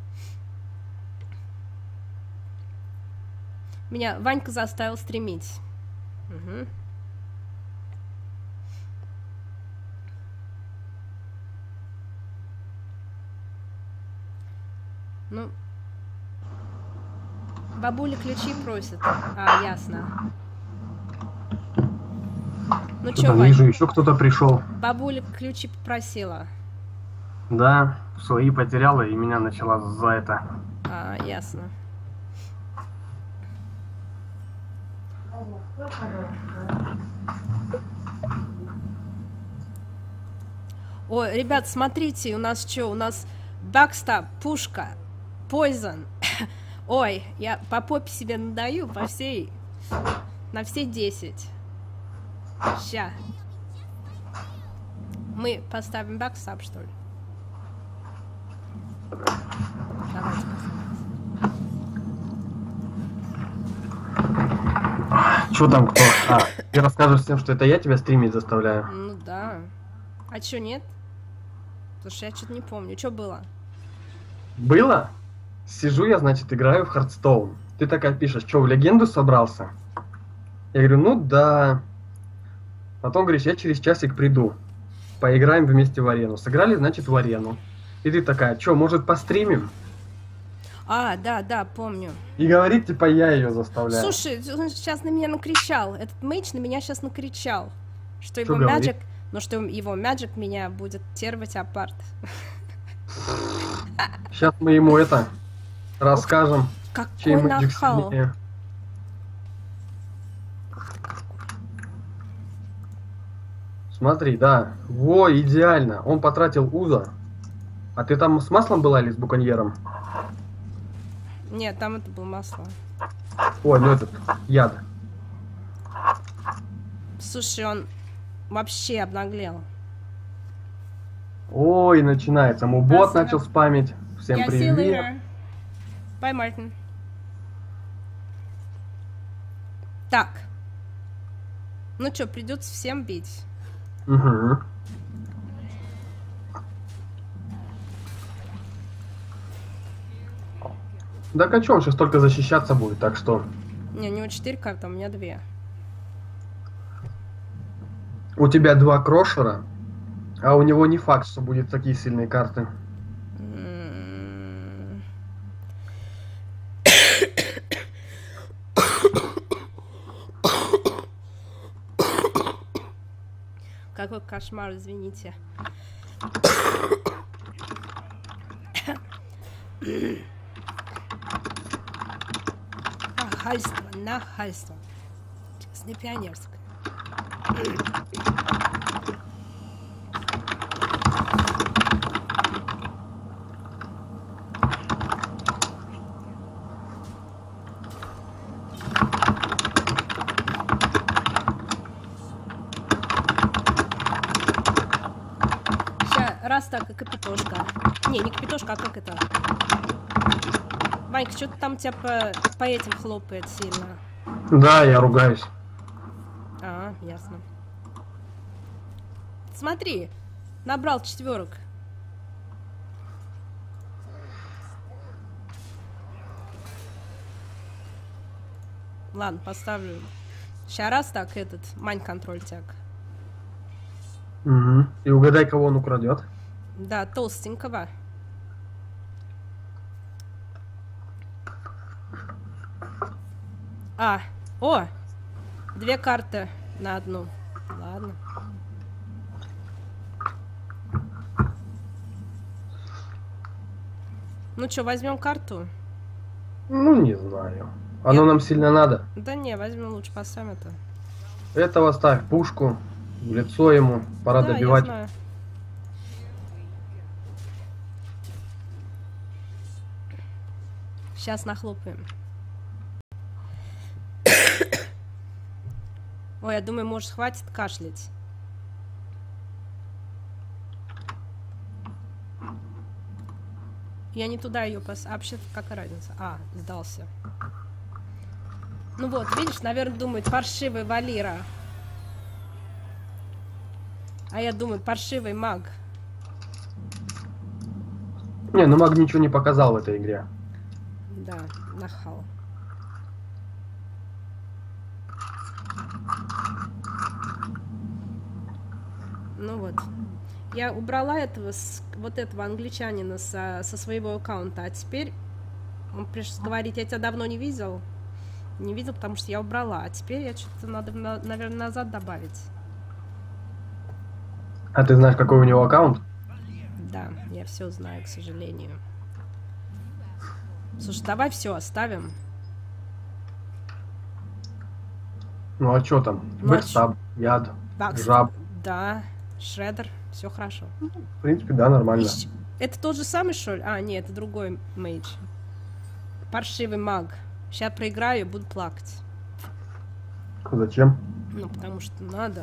Меня Ванька заставил стримить. Угу. Ну, бабуля ключи просит. А, ясно. Ну чё, Вань? Вижу, еще кто-то пришел. Бабуля ключи попросила. Да, свои потеряла и меня начала за это. А, ясно. Ой, ребят, смотрите, у нас что? У нас бэкстап, пушка. Poison. Ой, я по попе себе надаю по всей... На все десять. Ща. Мы поставим бэкстап, что ли? Давайте поставим. Чё там кто? А, ты расскажешь всем, что это я тебя стримить заставляю? Ну да. А чё, нет? Потому что я что-то не помню. Что было? Было? Сижу я, значит, играю в Hearthstone. Ты такая пишешь, что, в легенду собрался? Я говорю, ну да. Потом говоришь, я через часик приду. Поиграем вместе в арену. Сыграли, значит, в арену. И ты такая, что, может, постримим? А, да, да, помню. И говорит, типа, я ее заставляю. Слушай, он сейчас на меня накричал. Этот мейдж на меня сейчас накричал. Что его Что говорит? Magic... Ну, что его Magic меня будет тервать апарт. Сейчас мы ему это расскажем, чей Какой Magic нахал. сильнее. Смотри, да. Во, идеально. Он потратил Уза. А ты там с маслом была или с буконьером? Нет, там это было масло. Ой, ну этот, яд. Слушай, он вообще обнаглел. Ой, начинается. Мубот Спасибо. начал спамить. Всем Я see you привет. later. Bye, Мартин. Так. Ну что, придется всем бить. Угу. Да а чё, он сейчас только защищаться будет, так что... Не, у него четыре карты, а у меня две. У тебя два крошера, а у него не факт, что будет такие сильные карты. М. Какой кошмар, извините. Нахальство, нахальство. Честно, пионерское. Ща, раз так, и капитошка. Не, не капитошка, а как это? Ванька, что-то там тебя по, по этим хлопает сильно. Да, я ругаюсь. А, ясно. Смотри, набрал четверок. Ладно, поставлю. Ща раз так этот, мань контроль тяг. Угу. И угадай, кого он украдет. Да, толстенького. А, о! Две карты на одну. Ладно. Ну что, возьмем карту? Ну, не знаю. Оно Я- нам сильно надо. Да не, возьмем лучше поставим это. Этого ставь пушку в лицо ему. Пора Да, я добивать. знаю. Сейчас нахлопаем. Ой, я думаю, может, хватит кашлять. Я не туда ее пос... А вообще-то какая разница? А, сдался. Ну вот, видишь, наверное, думает, паршивый Валира. А я думаю, паршивый маг. Не, ну маг ничего не показал в этой игре. Да, нахал. Ну вот. Я убрала этого, с- вот этого англичанина со, со своего аккаунта, а теперь он пришел говорить, я тебя давно не видел. Не видел, потому что я убрала, а теперь я что-то надо, на- наверное, назад добавить. А ты знаешь, какой у него аккаунт? Да, я все знаю, к сожалению. Слушай, давай все оставим. Ну а что там? Ну, а Бэкстаб, яд, Бакс- жаб. Да, Шредер, все хорошо. В принципе, да, нормально. Ищ- Это тот же самый, что ли? А, нет, это другой мейдж. Паршивый маг. Сейчас проиграю и буду плакать. Зачем? Ну, потому что надо.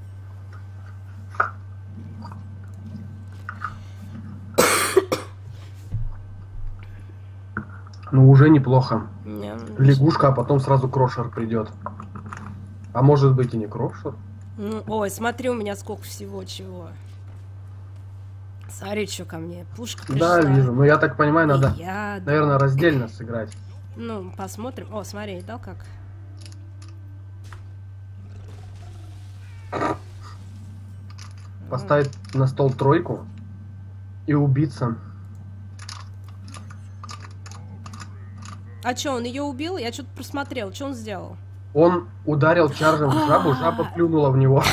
Ну уже неплохо. Не, Лягушка, а потом сразу крошер придет. А может быть и не крошер? ну, ой, смотри, у меня сколько всего чего. Смотри, что ко мне. Пушка пришла. Да, вижу. Но я так понимаю, И надо, я- наверное, раздельно сыграть. Ну, посмотрим. О, смотри, дал как. Поставить на стол тройку и убиться. А чё, он ее убил? Я что-то просмотрел. Что он сделал? Он ударил чаржем в жабу, жаба плюнула в него.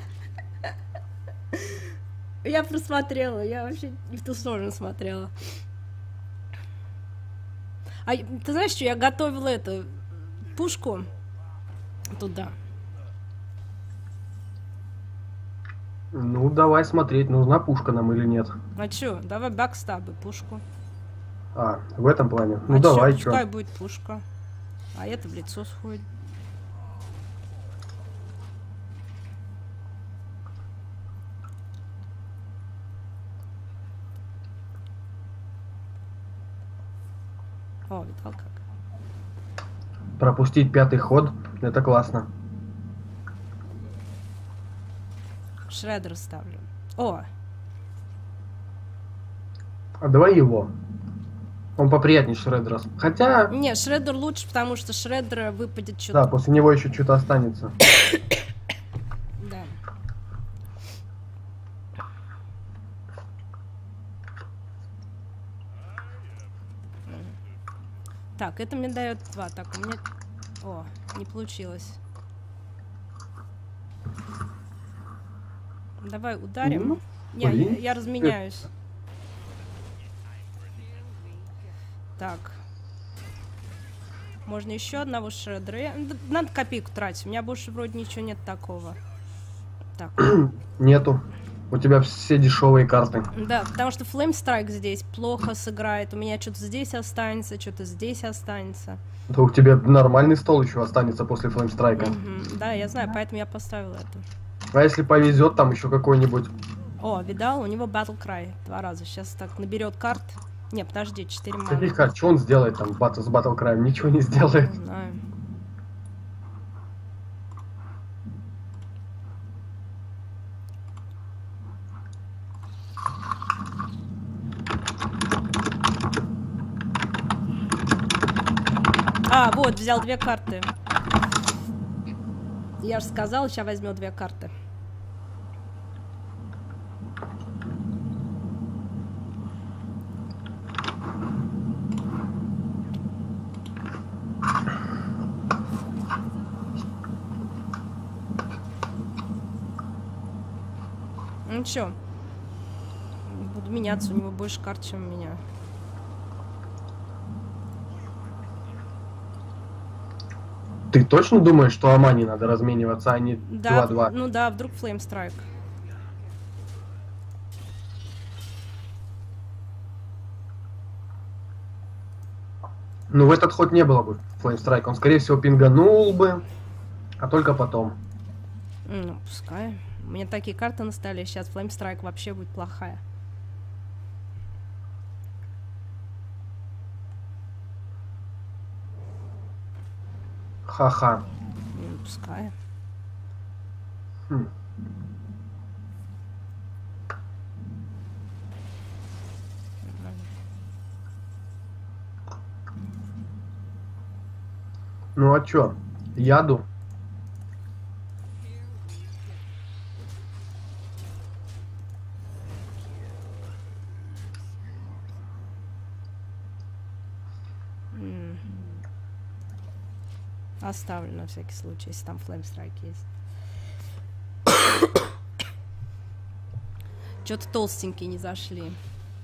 Я просмотрела, я вообще не в ту сторону смотрела. А ты знаешь, что я готовила эту пушку туда. Ну, давай смотреть, нужна пушка нам или нет. А чё, давай бэкстабы, пушку. А, в этом плане. Ну а давай, чё, чё. пускай будет пушка. А это в лицо сходит. О, видал как. Пропустить пятый ход, это классно. Шреддер ставлю. О! А давай его. Он поприятнее Шреддера. Хотя... Не, Шреддер лучше, потому что Шреддера выпадет Да, что-то. после него еще что-то останется. Да. Так, это мне дает два. Так, у меня... О, не получилось. Давай ударим. Ну, Не, я, блин. я разменяюсь. Так. Можно еще одного шреддера. Я- д- Надо копейку тратить. У меня больше вроде ничего нет такого. Так. Нету. У тебя все дешевые карты. Да, потому что Flame Strike здесь плохо сыграет. У меня что-то здесь останется, что-то здесь останется. Да у тебя нормальный стол еще останется после флеймстрайка. Мгм. Да, я знаю, поэтому я поставила это. А если повезет, там еще какой-нибудь. О, видал? У него Battle Cry два раза. Сейчас так наберет карт. Не, подожди, четыре маны. Каких карт? Что он сделает там бат- с Battle Cry? Ничего не сделает. Не знаю. А, вот, взял две карты. Я же сказала, сейчас возьмет две карты. Ну чё, буду меняться, у него больше карт, чем у меня. Ты точно думаешь, что Амани надо размениваться, а не Да, два-два? ну да, вдруг Flame Strike. Ну, в этот ход не было бы флеймстрайка. Он, скорее всего, пинганул бы, а только потом. Ну, пускай. У меня такие карты на столе, сейчас Flame Strike вообще будет плохая. Ха-ха. Ну, пускай. Хм. Ну а чё? Яду? М. Оставлю на всякий случай, если там Flame Strike есть. Что-то толстенькие не зашли.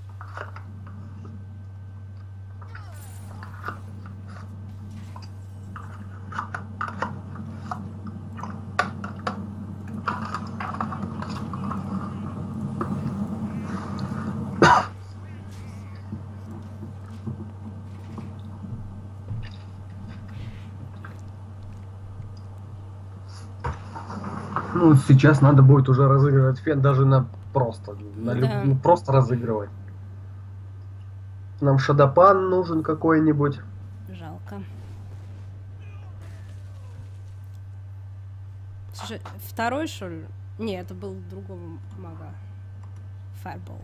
Ну, сейчас надо будет уже разыгрывать фен даже на просто. На люб- Да. ну, просто разыгрывать. Нам шадопан нужен какой-нибудь. Жалко. Слушай, второй, что ли? Не, это был другого мага. Fireball.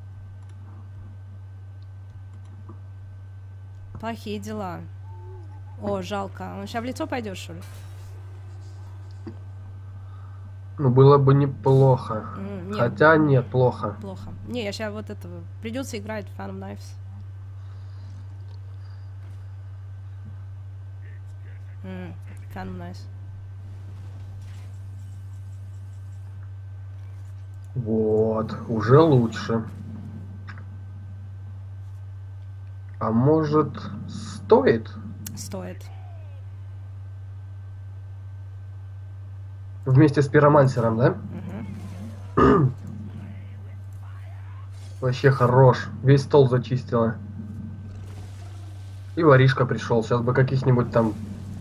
Плохие дела. О, жалко. Он сейчас в лицо пойдет, что ли? Ну, было бы неплохо. М, нет, Хотя нет, плохо. плохо. Не, я сейчас вот этого... Придется играть в Phantom Knives. М, Phantom Knives. Вот, уже лучше. А может, стоит? Стоит. Вместе с пиромансером, да? Мгм. Вообще хорош. Весь стол зачистила. И воришка пришел. Сейчас бы каких-нибудь там...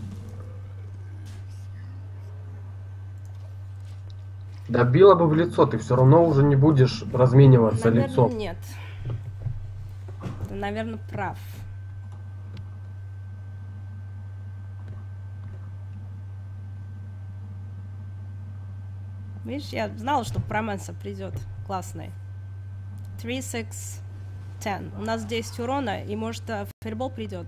Добила бы в лицо. Ты все равно уже не будешь размениваться Наверное, лицом. нет. Ты, наверное, прав. Видишь, я знала, что Проманса придет. Классный. три, шесть, десять. У нас десять урона, и может фейербол придет.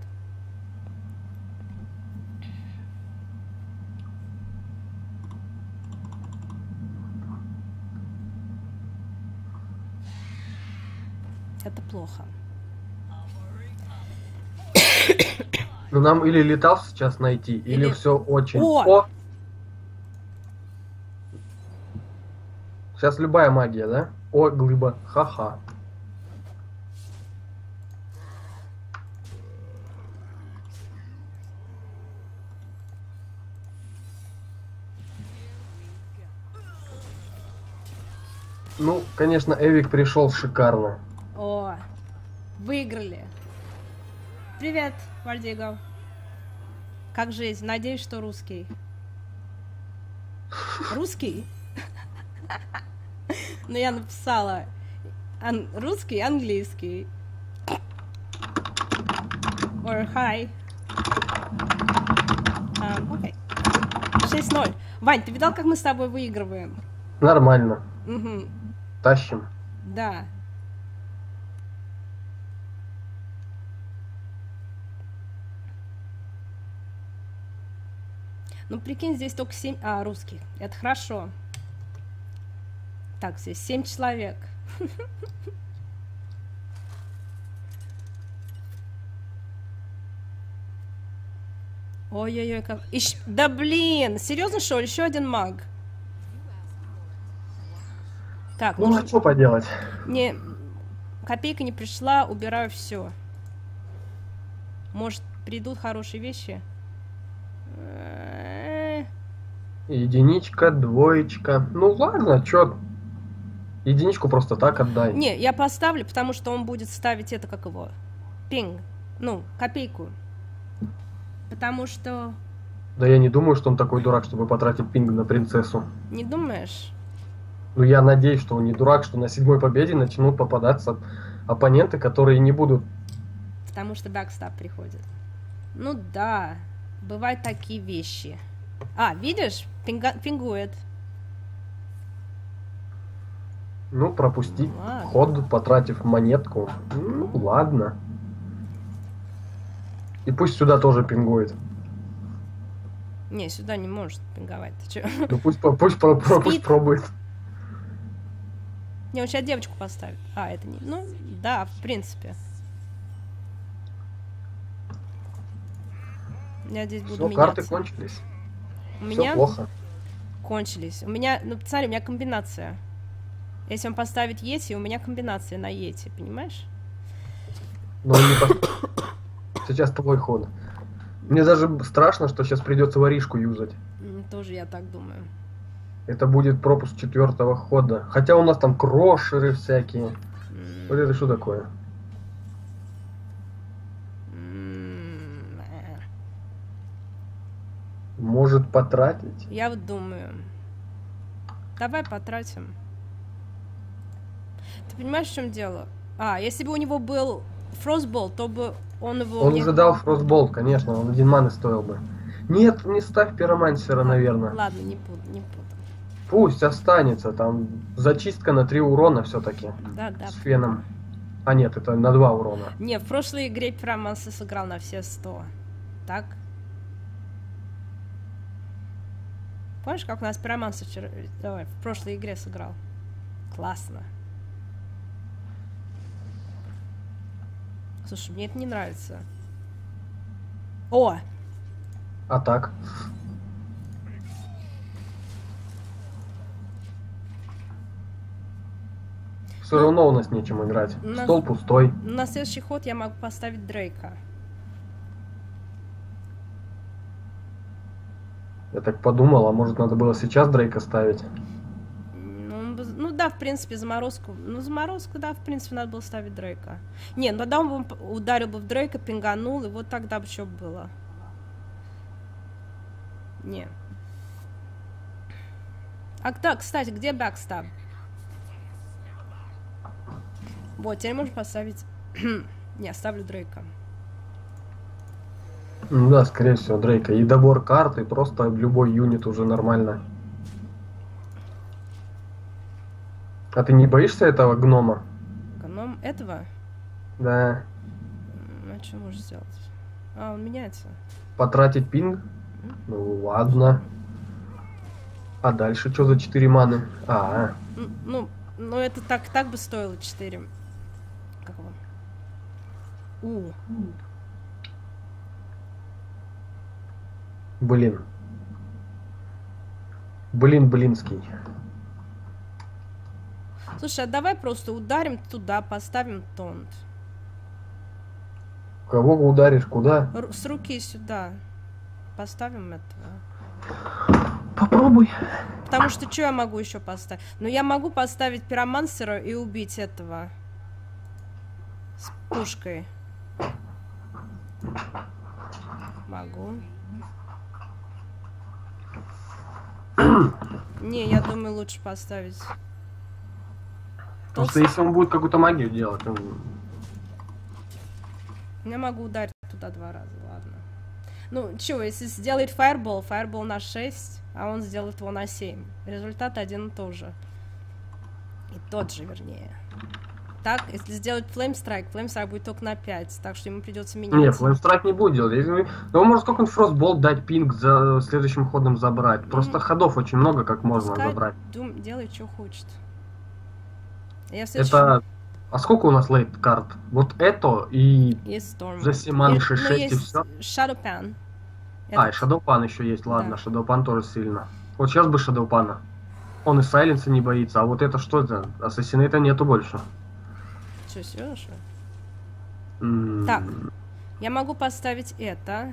Это плохо. Ну нам или летал сейчас найти, или, Или- все очень... О! Сейчас любая магия, да? О, глыба. Ха-ха. Ну, конечно, Эвик пришел шикарно. О, выиграли. Привет, Вальдиго. Как жизнь? Надеюсь, что русский. Русский? Ну, я написала ан- русский, английский. Or hi. Um, окей. шесть ноль. Вань, ты видал, как мы с тобой выигрываем? Нормально. Угу. Тащим. Да. Ну, прикинь, здесь только семь... А, русских. Это хорошо. Так, здесь семь человек. Ой-ой-ой, как... Ищ- Да блин! Серьезно, что ли? Еще один маг. Так, Ну, нужно... а что поделать? Не, копейка не пришла, убираю все. Может, придут хорошие вещи? Э, Единичка, двоечка. Ну ладно, чё? Единичку просто так отдай. Не, я поставлю, потому что он будет ставить это, как его, пинг, ну, копейку. Потому что, Да я не думаю, что он такой дурак, чтобы потратить пинг на принцессу. не думаешь? Ну я надеюсь, что он не дурак, что на седьмой победе начнут попадаться оппоненты, которые не будут. Потому что бэкстап приходит. Ну да, бывают такие вещи. А, видишь, пинга- пингует. Ну, пропустить Ладно. ход, потратив монетку. Ну, ладно. И пусть сюда тоже пингует. Не, сюда не может пинговать. Ты чё? Ну пусть, по- пусть, про- про- пусть Спит. пробует. Не, он сейчас девочку поставит. А, это не... Ну, да, в принципе. Я здесь буду Все, карты меняться. кончились. У Все меня плохо. кончились. У меня, ну, смотри, у меня комбинация. Если он поставит Йети, у меня комбинация на Йети, понимаешь? Но он не пос- Сейчас твой ход. Мне даже страшно, что сейчас придется воришку юзать. М, Тоже я так думаю. Это будет пропуск четвертого хода. Хотя у нас там крошеры всякие. М, Вот это что такое? м, э. Может потратить? Я вот думаю. Давай потратим. Ты понимаешь, в чем дело? А, если бы у него был Frostbolt, то бы он его... Он не- уже дал фростболт, конечно, он один маны стоил бы. Нет, не ставь пиромансера, наверное. Ладно, не буду, не буду. Пусть останется, там зачистка на три урона все-таки. Да, да. С феном. А нет, это на два урона. Не, в прошлой игре Пироманса сыграл на все сто. Так? Помнишь, как у нас пироманс вчера... Давай, в прошлой игре сыграл? Классно. Слушай, мне это не нравится. О! А так? Все равно у нас нечем играть. На- Стол пустой. На следующий ход я могу поставить Дрейка. Я так подумал, а может надо было сейчас Дрейка ставить? Ну, он бы- ну да, в принципе, заморозку. Ну, заморозку, да, в принципе, надо было ставить Дрейка. Не, ну тогда он бы ударил бы в Дрейка, пинганул, и вот тогда бы что было. Не. А да, кстати, где бэкстаб? Вот, теперь можно поставить... Не, оставлю Дрейка. Ну да, скорее всего, Дрейка. И добор карт, и просто любой юнит уже нормально. А ты не боишься этого гнома? Гном этого? Да. М, А что можно сделать? А, он меняется. Потратить пинг? Ну ладно. А дальше что за четыре маны? А, М, Ну, ну это так, так бы стоило четыре. Как его? У, блин. Блин, блинский. слушай, а давай просто ударим туда, поставим тонт. Кого ударишь, куда? Ру- с руки сюда. Поставим этого. Попробуй. Потому что что я могу еще поставить? Ну, я могу поставить пиромансера и убить этого. С пушкой. Могу. Не, я думаю, лучше поставить. Просто если он будет какую-то магию делать, он... Я могу ударить туда два раза, ладно. Ну, чё, если сделает фаербол, фаербол на шесть, а он сделает его на семь. Результат один и тот же. И тот же, вернее. Так, если сделать флеймстрайк, флеймстрайк будет только на пять, так что ему придется менять. Не, флеймстрайк не будет делать. Если... Ну, он может какой-нибудь фростболт дать, пинг за следующим ходом забрать. Просто М. ходов очень много, как можно Пускай забрать. Дум делает, что хочет. Я в Это... А сколько у нас лейт карт? Вот это и... Есть Storm. за семь ман, И- шесть ну, шесть и есть всё? Shadowpan. А, и Этот- Shadowpan еще есть, ладно, Да. Shadowpan тоже сильно. Вот сейчас бы Shadowpan. Он и Сайленса не боится, а вот это что это? Ассасинейта нету больше. Чё, серьёзно, что ли? М, Так. Я могу поставить это.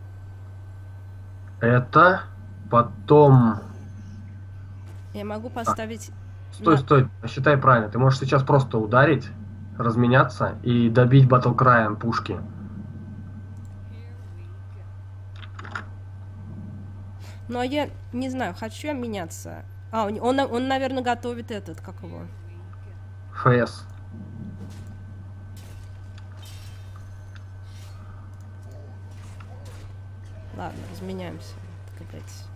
Это... Потом... Я могу поставить... Стой, на- стой, считай правильно. Ты можешь сейчас просто ударить, разменяться и добить батлкраем пушки. Ну, а я не знаю, хочу я меняться. А, он, он, он, наверное, готовит этот, как его? ФС. Ладно, разменяемся. Так опять.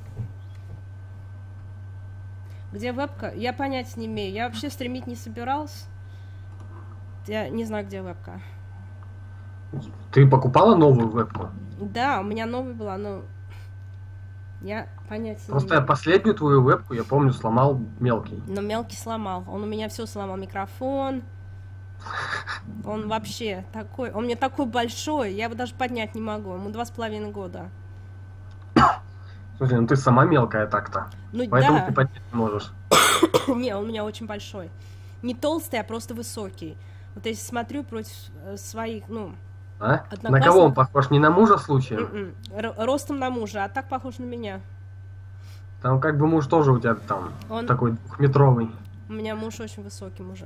Где вебка? Я понятия не имею. Я вообще стримить не собирался. Я не знаю, где вебка. Ты покупала новую вебку? Да, у меня новая была, но... Я понятия не Просто я имею. последнюю твою вебку, я помню, сломал мелкий. Но мелкий сломал. Он у меня все сломал. Микрофон. Он вообще такой... Он мне такой большой, я его даже поднять не могу. Ему два с половиной года. Слушай, ну ты сама мелкая так-то. Ну Поэтому да. ты поднять не можешь. Не, он у меня очень большой. Не толстый, а просто высокий. Вот если смотрю против э, своих, ну, А? На Одноклассник. кого он похож? Не на мужа случаем? м-м, р- ростом на мужа, а так похож на меня. Там как бы муж тоже у тебя там Он, такой двухметровый. у меня муж очень высокий мужик.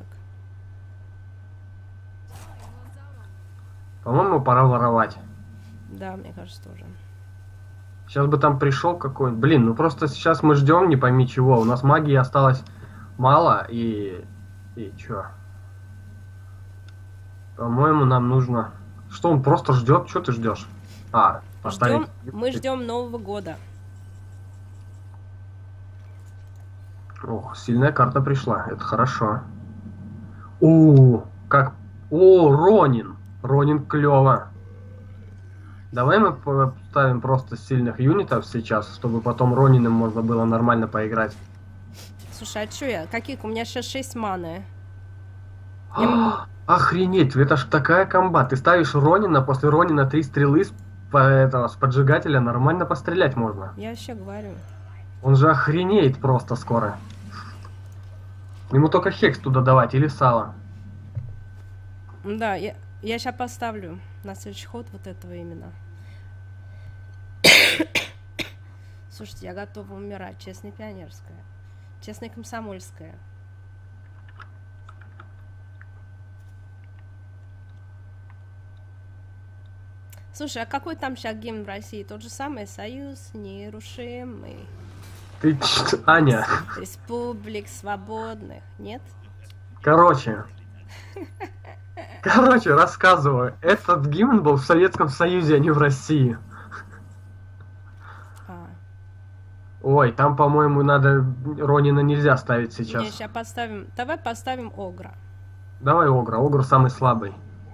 По-моему, пора воровать. Да, мне кажется, тоже. Сейчас бы там пришел какой-нибудь. Блин, ну просто сейчас мы ждем, не пойми чего. У нас магии осталось мало и... И чё? По-моему, нам нужно... Что он просто ждет? Что ты ждешь? А, поставить... Ждем, мы ждем Нового года. Ох, сильная карта пришла. Это хорошо. О, как... О, Ронин. Ронин клево. Давай мы поставим просто сильных юнитов сейчас, чтобы потом Рониным можно было нормально поиграть. Слушай, а чё я? Каких? У меня сейчас шесть маны. А, охренеть, это ж такая комба. Ты ставишь Ронина, после Ронина три стрелы с, по, этого, с поджигателя, нормально пострелять можно. Я вообще говорю. Он же охренеет просто скоро. Ему только хекс туда давать или сало. Да, я, я сейчас поставлю на следующий ход вот этого именно. Слушайте, я готова умирать. Честная пионерская. Честная комсомольская. Слушай, а какой там сейчас гимн в России? Тот же самый «Союз нерушимый». Ты ч- Аня. Республик свободных. Нет? Короче. Короче, рассказываю. Этот гимн был в Советском Союзе, а не в России. А. Ой, там, по-моему, надо... Ронина нельзя ставить Не, сейчас. сейчас поставим. Давай поставим Огра. Давай Огра. Огр самый слабый.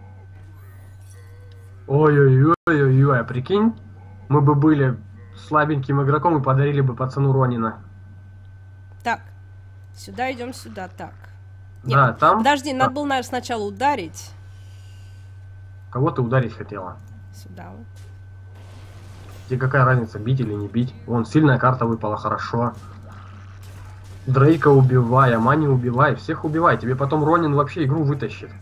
Ой-ой-ой-ой-ой, а прикинь, мы бы были слабеньким игроком и подарили бы пацану Ронина. Так, сюда идем сюда, так. Нет, Да, там... подожди, а, надо было, наверное, сначала ударить. Кого ты ударить хотела? Сюда вот. Тебе какая разница, бить или не бить? Вон, сильная карта выпала, хорошо. Дрейка убивай, Амани убивай, всех убивай. Тебе потом Ронин вообще игру вытащит.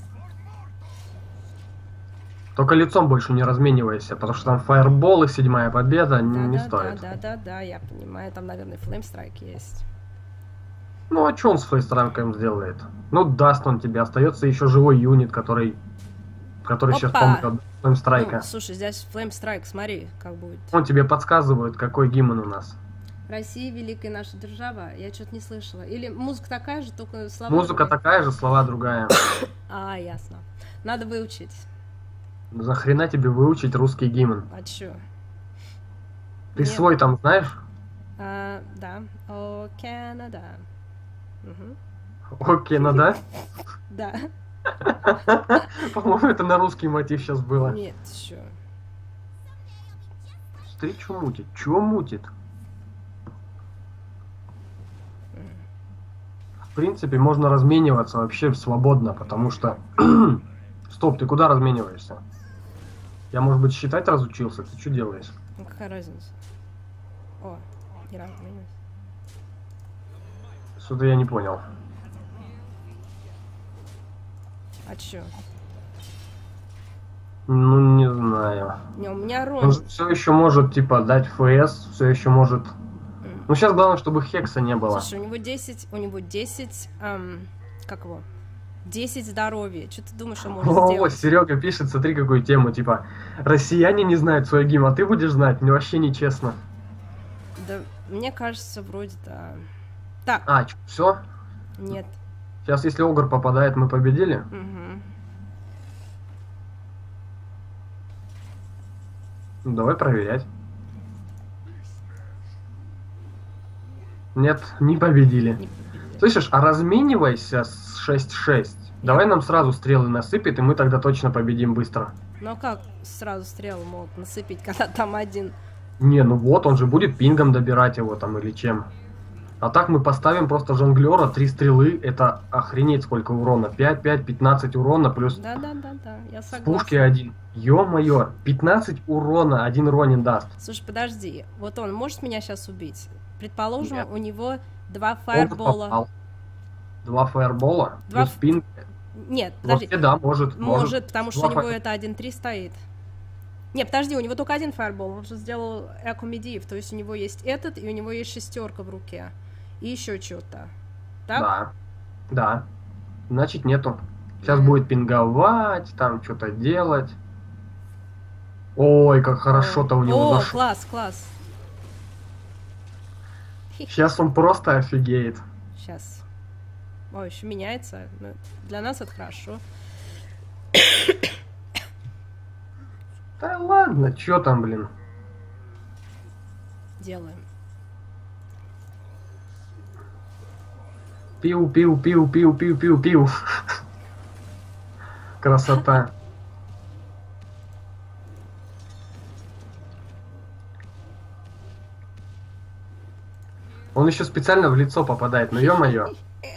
Только лицом больше не разменивайся, потому что там фаербол и седьмая победа Да, не да, стоит. Да, да, да, да, я понимаю, там, наверное, флеймстрайк есть. Ну а что он с фейстрайком сделает? Ну даст он тебе, остается еще живой юнит, который, который сейчас Опа! помнит от феймстрайка. Ну, слушай, здесь флеймстрайк, смотри, как будет. Он тебе подсказывает, какой гимн у нас. Россия великая наша держава, я что-то не слышала. Или музыка такая же, только слова Музыка другие? такая же, слова другая. А, ясно. Надо выучить. Захрена тебе выучить русский гимн? А чё? Ты Нет. свой там знаешь? А, да. О, Канада. Мгм. Окей, ну да? Да. По-моему, это на русский мотив сейчас было. Нет, чё. Смотри, что мутит? Чё мутит? В принципе, можно размениваться вообще свободно, потому что... Стоп, ты куда размениваешься? Я, может быть, считать разучился? Ты что делаешь? Ну какая разница? О, не разменюсь. Что-то я не понял. А чё? Ну, не знаю. Не, у меня Он роль. же все еще может, типа, дать ФС, все еще может... Ну, сейчас главное, чтобы Хекса не было. Слушай, у него десять, у него десять, эм, как его? десять здоровья. Что ты думаешь, он может О, сделать? Серега пишет, смотри, какую тему, типа, россияне не знают свой гимн, а ты будешь знать? Мне вообще нечестно. Да, мне кажется, вроде да. Так, А, все? нет. Сейчас, если Огр попадает, мы победили? Угу. Ну, давай проверять. Нет, не победили. Не победили. Слышишь, а разменивайся с шесть шесть. Давай нам сразу стрелы насыпет, и мы тогда точно победим быстро. Ну а как сразу стрелы могут насыпить, когда там один? Не, ну вот, он же будет пингом добирать его там или чем. А так мы поставим просто жонглера, три стрелы, это охренеть сколько урона. пять, пять, пятнадцать урона, плюс Да, да, да, да, я с согласна. пушки один. Ё-моё, пятнадцать урона один Ронин даст. Слушай, подожди, вот он может меня сейчас убить? Предположим, Нет. у него два Он фаербола. попал. Два фаербола, Два плюс ф- пинг. Нет, подожди. Вообще, да, может. Может, потому что Два у него фаер- это один три стоит. Не, подожди, у него только один фаербол. Он же сделал Экомедиев. То есть у него есть этот, и у него есть шестерка в руке. И еще что-то. Так? Да, да. Значит, нету. Сейчас Мгм. будет пинговать, там что-то делать. Ой, как хорошо-то у него О, зашло. класс, класс. Сейчас он просто офигеет. Сейчас. О, еще меняется. Ну, для нас это хорошо. Да ладно, чё там, блин. Делаем. Пиу, пиу, пиу, пиу, пиу, пиу, пиу. Красота. Он еще специально в лицо попадает, ну ё-моё.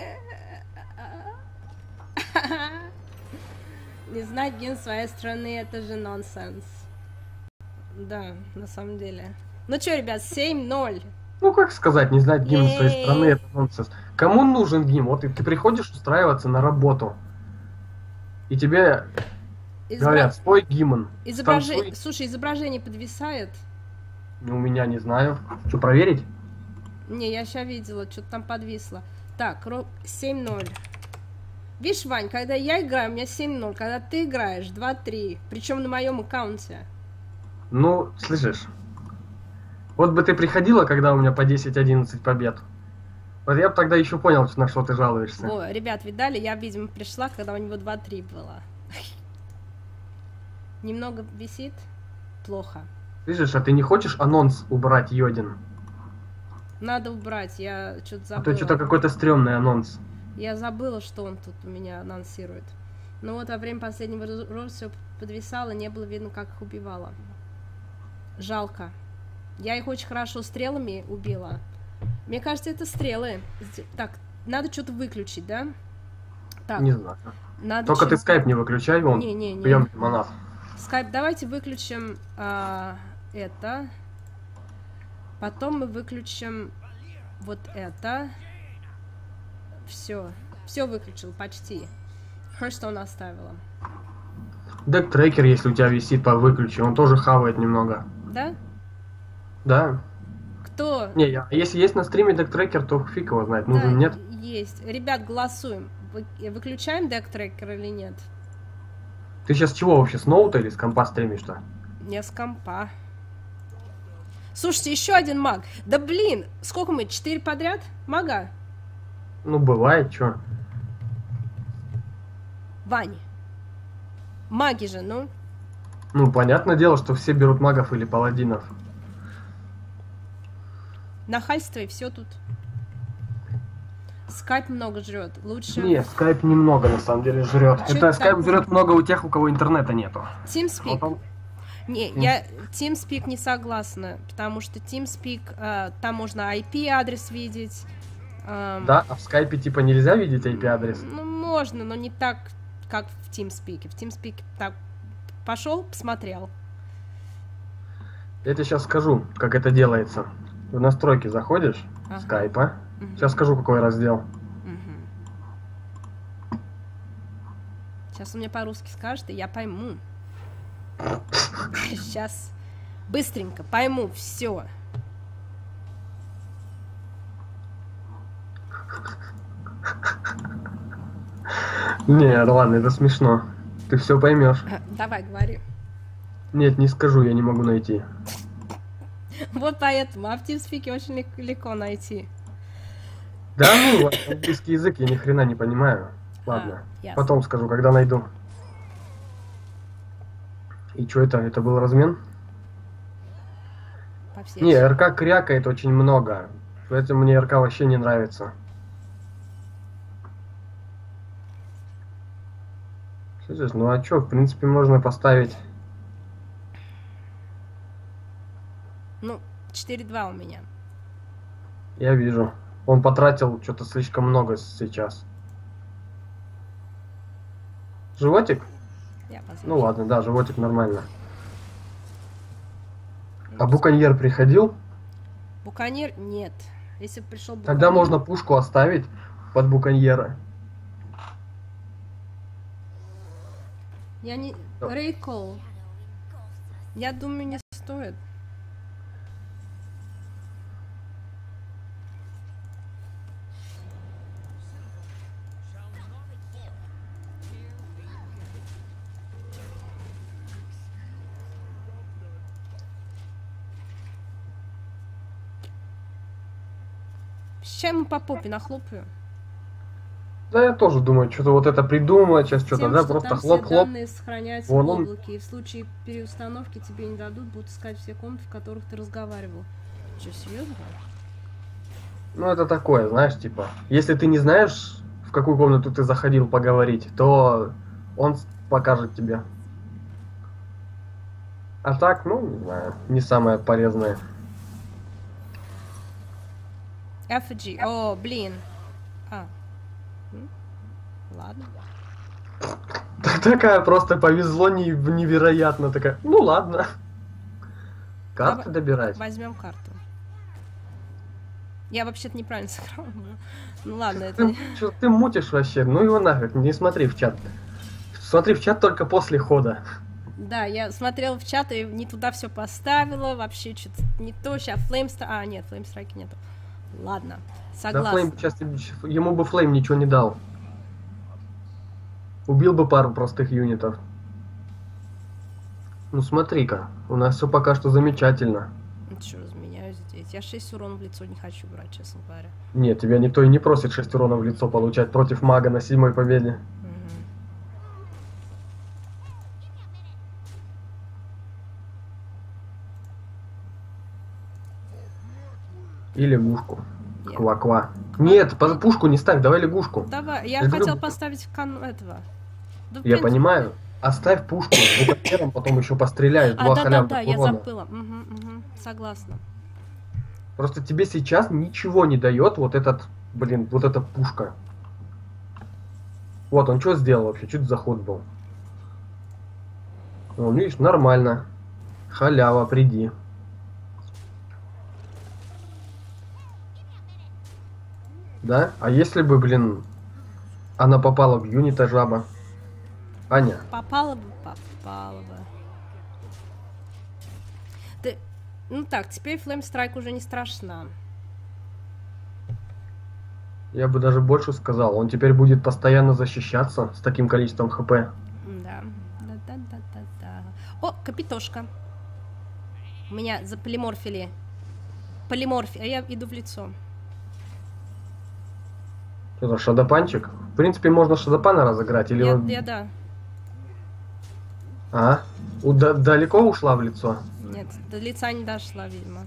Не знать гимн своей страны, это же нонсенс. Да, на самом деле. Ну чё, ребят, семь ноль. Ну как сказать, не знать гимн своей Ей. страны, это нонсенс. Кому нужен гимн? Вот и ты приходишь устраиваться на работу. И тебе Изобра- говорят, спой гимн. изображение... станцуй. Слушай, изображение подвисает. У меня не знаю. Что, проверить? Не, я сейчас видела, что-то там подвисло. Так, ро- семь ноль. Видишь, Вань, когда я играю, у меня семь ноль. Когда ты играешь, два три. Причем на моем аккаунте. Ну, слышишь? Вот бы ты приходила, когда у меня по десять-одиннадцать побед. Вот я бы тогда еще понял, на что ты жалуешься. О, ребят, видали? Я, видимо, пришла, когда у него два три было. Немного висит? Плохо. Слышишь, а ты не хочешь анонс убрать, Йодин? Надо убрать, я что-то А забыла. то что-то какой-то стрёмный анонс. Я забыла, что он тут у меня анонсирует. Но вот во время последнего раза все подвисало, не было видно, как их убивала. Жалко. Я их очень хорошо стрелами убила. Мне кажется, это стрелы. Зде- Так, надо что-то выключить, да? Так, Не знаю. надо Только чё- ты скайп не выключай, вон. Не, не, не. Прием лимонад. Скайп, давайте выключим а, это. Потом мы выключим вот это. Все. Все выключил, почти. Херстон оставила. Дек трекер, если у тебя висит, по выключи. Он тоже хавает немного. Да? Да. Кто? Не, я, если есть на стриме дек трекер, то фиг его знает. Да, Нужен, нет? есть. Ребят, голосуем. Вы- Выключаем дек-трекер или нет? Ты сейчас чего вообще, с ноута или с компа стримишь-то? Не с компа. Слушайте, еще один маг. Да блин, сколько мы? Четыре подряд? Мага? Ну, бывает, чё. Вань. Маги же, ну. Ну, понятное дело, что все берут магов или паладинов. Нахальство и все тут. Скайп много жрет. Лучше... Не, скайп немного на самом деле жрет. Чё Это это скайп так? жрет много у тех, у кого интернета нету. TeamSpeak. Вот он- Не, я TeamSpeak не согласна, потому что TeamSpeak, э, там можно ай пи-адрес видеть. эм, Да, а в скайпе типа нельзя видеть ай пи-адрес? Ну, можно, но не так, как в TeamSpeak. В TeamSpeak так пошел, посмотрел. Я тебе сейчас скажу, как это делается. В настройки заходишь, Ага. скайпа. Мгм. Сейчас скажу, какой раздел. Мгм. Сейчас он мне по-русски скажет, и я пойму. Сейчас быстренько пойму все. Не, ладно, это смешно. Ты все поймешь. Давай, говори. Нет, не скажу, я не могу найти. Вот поэтому, а в TeamSpeak очень лег- легко найти. Да ну, английский язык я ни хрена не понимаю. Ладно, А, ясно. потом скажу, когда найду. И что это? Это был размен? По всей Не, РК крякает очень много. Поэтому мне РК вообще не нравится. Слышишь, ну а что, в принципе, можно поставить... Ну, четыре два у меня. Я вижу. Он потратил что-то слишком много сейчас. Животик? Я послушаю. Ну ладно, да, животик нормально. А буконьер приходил? Буконьер? Нет. Если бы пришел буконьер... Тогда можно пушку оставить под буконьера. Я не... Да. Рейкол. Я думаю, не стоит. Сейчас ему по попе нахлопаю. Да, я тоже думаю, что-то вот это придумать, сейчас что-то, Тем, да, что просто там все хлоп-хлоп. данные сохраняются Вон в он. облаке, и в случае переустановки тебе не дадут, будут искать все комнаты, в которых ты разговаривал. Че, серьезно? Ну, это такое, знаешь, типа, если ты не знаешь, в какую комнату ты заходил поговорить, то он с- покажет тебе. А так, ну, не знаю, не самое полезное. Effigy. О, блин. А. М? Ладно. Такая просто повезло не- невероятно. Такая, ну ладно. Карты Давай добирать. возьмем карту. Я вообще-то неправильно сыграла. Ну ладно, это... Ты, чё ты мутишь вообще? Ну его нафиг, не смотри в чат. Смотри в чат только после хода. Да, я смотрела в чат и не туда все поставила, вообще что-то не то. Сейчас флеймстрайк... А, нет, флеймстрайка нету. Ладно, Да согласна. Флейм, сейчас ему бы Флейм ничего не дал. Убил бы пару простых юнитов. Ну смотри-ка, у нас все пока что замечательно. Ну что, разменяю здесь. Я шесть урона в лицо не хочу брать, честно говоря. Нет, тебя никто и не просит шесть урона в лицо получать против мага на седьмой победе. Мгм. И лягушку. Я- Ква-ква. Нет, по- пушку не ставь, давай лягушку. Давай, я Я говорю, хотела поставить кан этого. Да, в Я принципе- понимаю. Оставь пушку, звукомером потом еще постреляешь. А, Два да, да, халявных да, я урона. забыла. Мгм, мгм, согласна. Просто тебе сейчас ничего не дает вот этот, блин, вот эта пушка. Вот, он что сделал вообще? Чуть заход был. Ну, видишь, нормально. Халява, приди. Да? А если бы, блин, она попала в юнита жаба? Аня, Попала бы, попала бы. Ты... Ну так, теперь флеймстрайк уже не страшна. я бы даже больше сказал, он теперь будет постоянно защищаться с таким количеством хп. Да. Да, да, да, да, да. О, капитошка. Меня заполиморфили. Полиморфи, а я иду в лицо. Что за шадопанчик? В принципе, можно шадопана разыграть, или Я, он... я да. А? Уда- далеко ушла в лицо? Нет, до лица не дошла, видимо.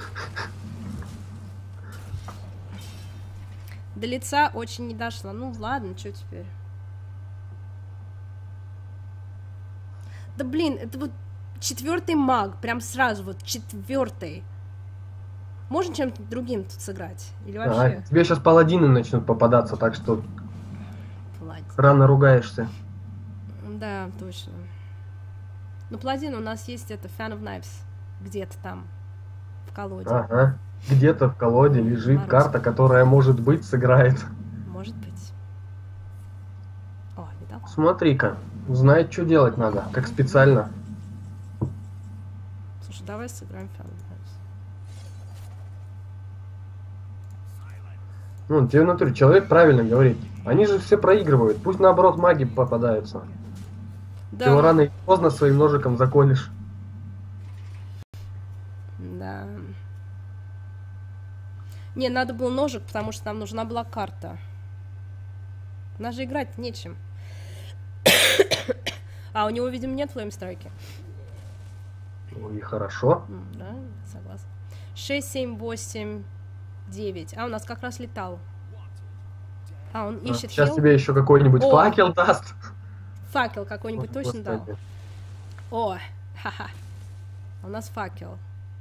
До лица очень не дошла. Ну ладно, что теперь? Да блин, это вот четвертый маг, прям сразу вот четвертый. Можно чем-то другим тут сыграть? Или А, вообще? тебе сейчас паладины начнут попадаться, так что Паладин. рано ругаешься. Да, точно. Ну, паладин у нас есть это Fan of Knives. Где-то там. В колоде. Ага. Где-то в колоде лежит Мороз. карта, которая, может быть, сыграет. Может быть. О, видал? Смотри-ка, знает, что делать надо, как специально. Слушай, давай сыграем Fan of Knives. Ну, тебе в натуре человек правильно говорит. Они же все проигрывают. Пусть наоборот маги попадаются. Ты его Да, рано или поздно своим ножиком законишь. да. Не, надо было ножик, потому что нам нужна была карта. У нас же играть нечем. А у него, видимо, нет флеймстрайки. Ну и хорошо. М, Да, согласна. шесть, семь, восемь, девять. А, у нас как раз летал. А, он ищет Сейчас хил. тебе еще какой-нибудь О! факел даст. Факел какой-нибудь точно дал. Господи. О, ха-ха. У нас факел.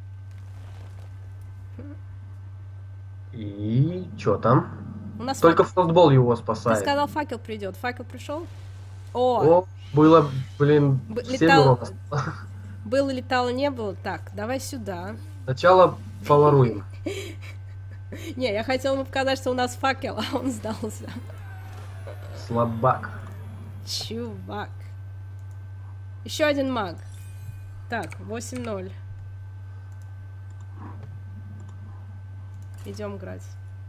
И что там? У нас Только факел. фростбол его Ты спасает. сказал, факел придет. Факел пришел? О, О, было, блин, Б- семь летал- урона. было, летало, не было. Так, давай сюда. Сначала поваруем. Не, я хотела ему показать, что у нас факел, а он сдался. Слабак. Чувак. Еще один маг. Так, восемь ноль. Идем играть.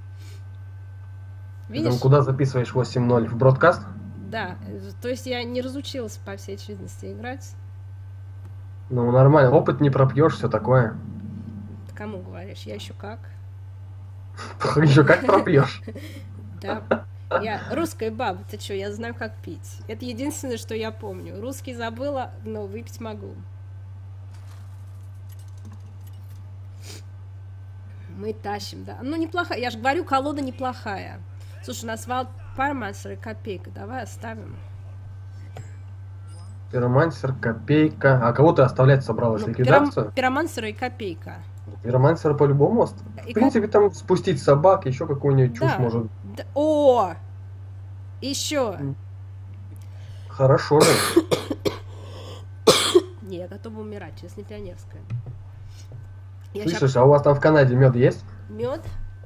Ты Видишь? там куда записываешь восемь ноль? В бродкаст? Да, э, то есть я не разучилась, по всей очевидности, играть. Ну, нормально. Опыт не пропьешь, все такое. Ты кому говоришь? Я еще как? Еще как пропьешь? Да. Я русская баба, ты что, я знаю, как пить. Это единственное, что я помню. Русский забыла, но выпить могу. Мы тащим, да. Ну, неплохая. Я же говорю, колода неплохая. Слушай, у нас Валд Парамастер и Копейка. Давай оставим. Пиромансер, копейка. А кого ты оставлять собралась? Ну, Ликвидацию? пиром- Пиромансер и Копейка. Пиромансер по-любому. ост- И В принципе, там спустить собак, еще какую-нибудь чушь Да. может. Да- О! Еще! Хорошо же. Не, я готова умирать, честно, пионерская. Я Слышишь, а у вас там в Канаде мед есть? Мед?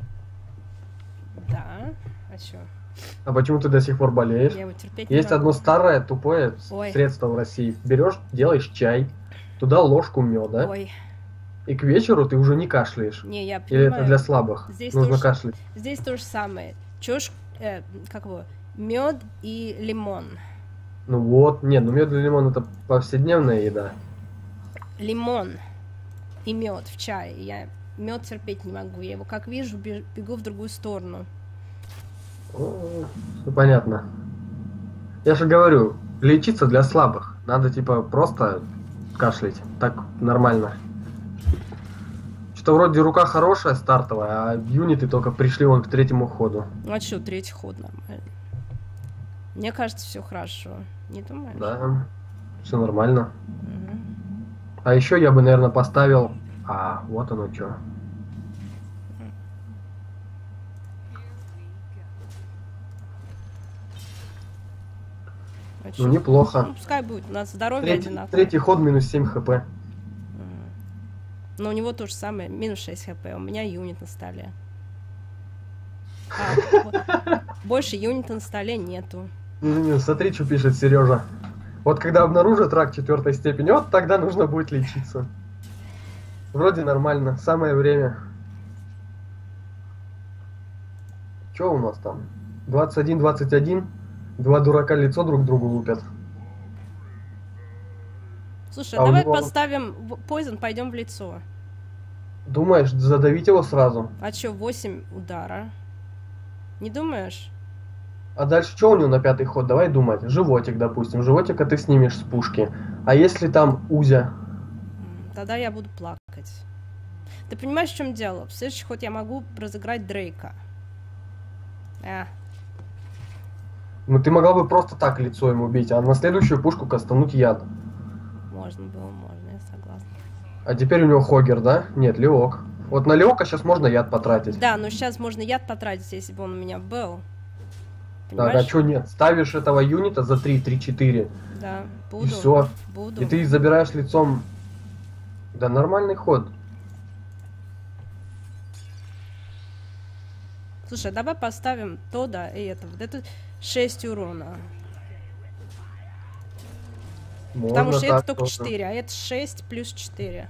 Да. А что? А почему ты до сих пор болеешь? Я его терпеть не Есть могу. одно старое тупое с- Ой. средство в России. Берешь, делаешь чай, туда ложку меда, Ой, и к вечеру ты уже не кашляешь. не, я Или понимаю. это для слабых? Здесь Нужно тоже- кашлять. Здесь то же самое. Чушь, э, как его, мед и лимон. Ну вот, нет, ну мед и лимон это повседневная еда. Лимон и мед в чае. Я мед терпеть не могу. Я его как вижу, беж- бегу в другую сторону. О, всё понятно. Я же говорю, лечиться для слабых. Надо типа просто кашлять. Так нормально. Что вроде рука хорошая, стартовая, а юниты только пришли вон к третьему ходу. Ну а что, третий ход нормально. Мне кажется, все хорошо. Не думаешь? Да, все нормально. Мгм. А еще я бы, наверное, поставил... А, вот оно что. А Ну, чё? неплохо. Ну, пускай будет. У нас здоровье Третий, одинаковое. третий ход минус семь хп. Мгм. Но у него то же самое. Минус шесть хп. У меня юнит на столе. А, вот. Больше юнита на столе нету. Не-не-не, смотри, что пишет Сережа. Вот когда обнаружат рак четвертой степени, вот тогда нужно будет лечиться. Вроде нормально, самое время. Что у нас там? двадцать один двадцать один. Два дурака лицо друг другу лупят. Слушай, А у давай него- поставим в- Poison, пойдем в лицо. Думаешь, задавить его сразу? А чё, восемь удара? Не думаешь? А дальше что у него на пятый ход? Давай думать. Животик, допустим. Животика ты снимешь с пушки. А если там Узя? М, Тогда я буду плакать. Ты понимаешь, в чем дело? В следующий ход я могу разыграть Дрейка. А, Ну ты могла бы просто так лицо ему убить, а на следующую пушку кастануть яд. можно было, можно, я согласна. А теперь у него Хогер, да? Нет, Леок. Вот на Леока сейчас можно яд потратить. Да, но сейчас можно яд потратить, если бы он у меня был. Так, а Понимаешь? что нет? Ставишь этого юнита за три три четыре. Да, И буду. все. Буду. И ты забираешь лицом. Да, нормальный ход. Слушай, давай поставим то, да, и это. Вот это шесть урона. Потому Можно что это так только тоже. четыре, а это шесть плюс четыре.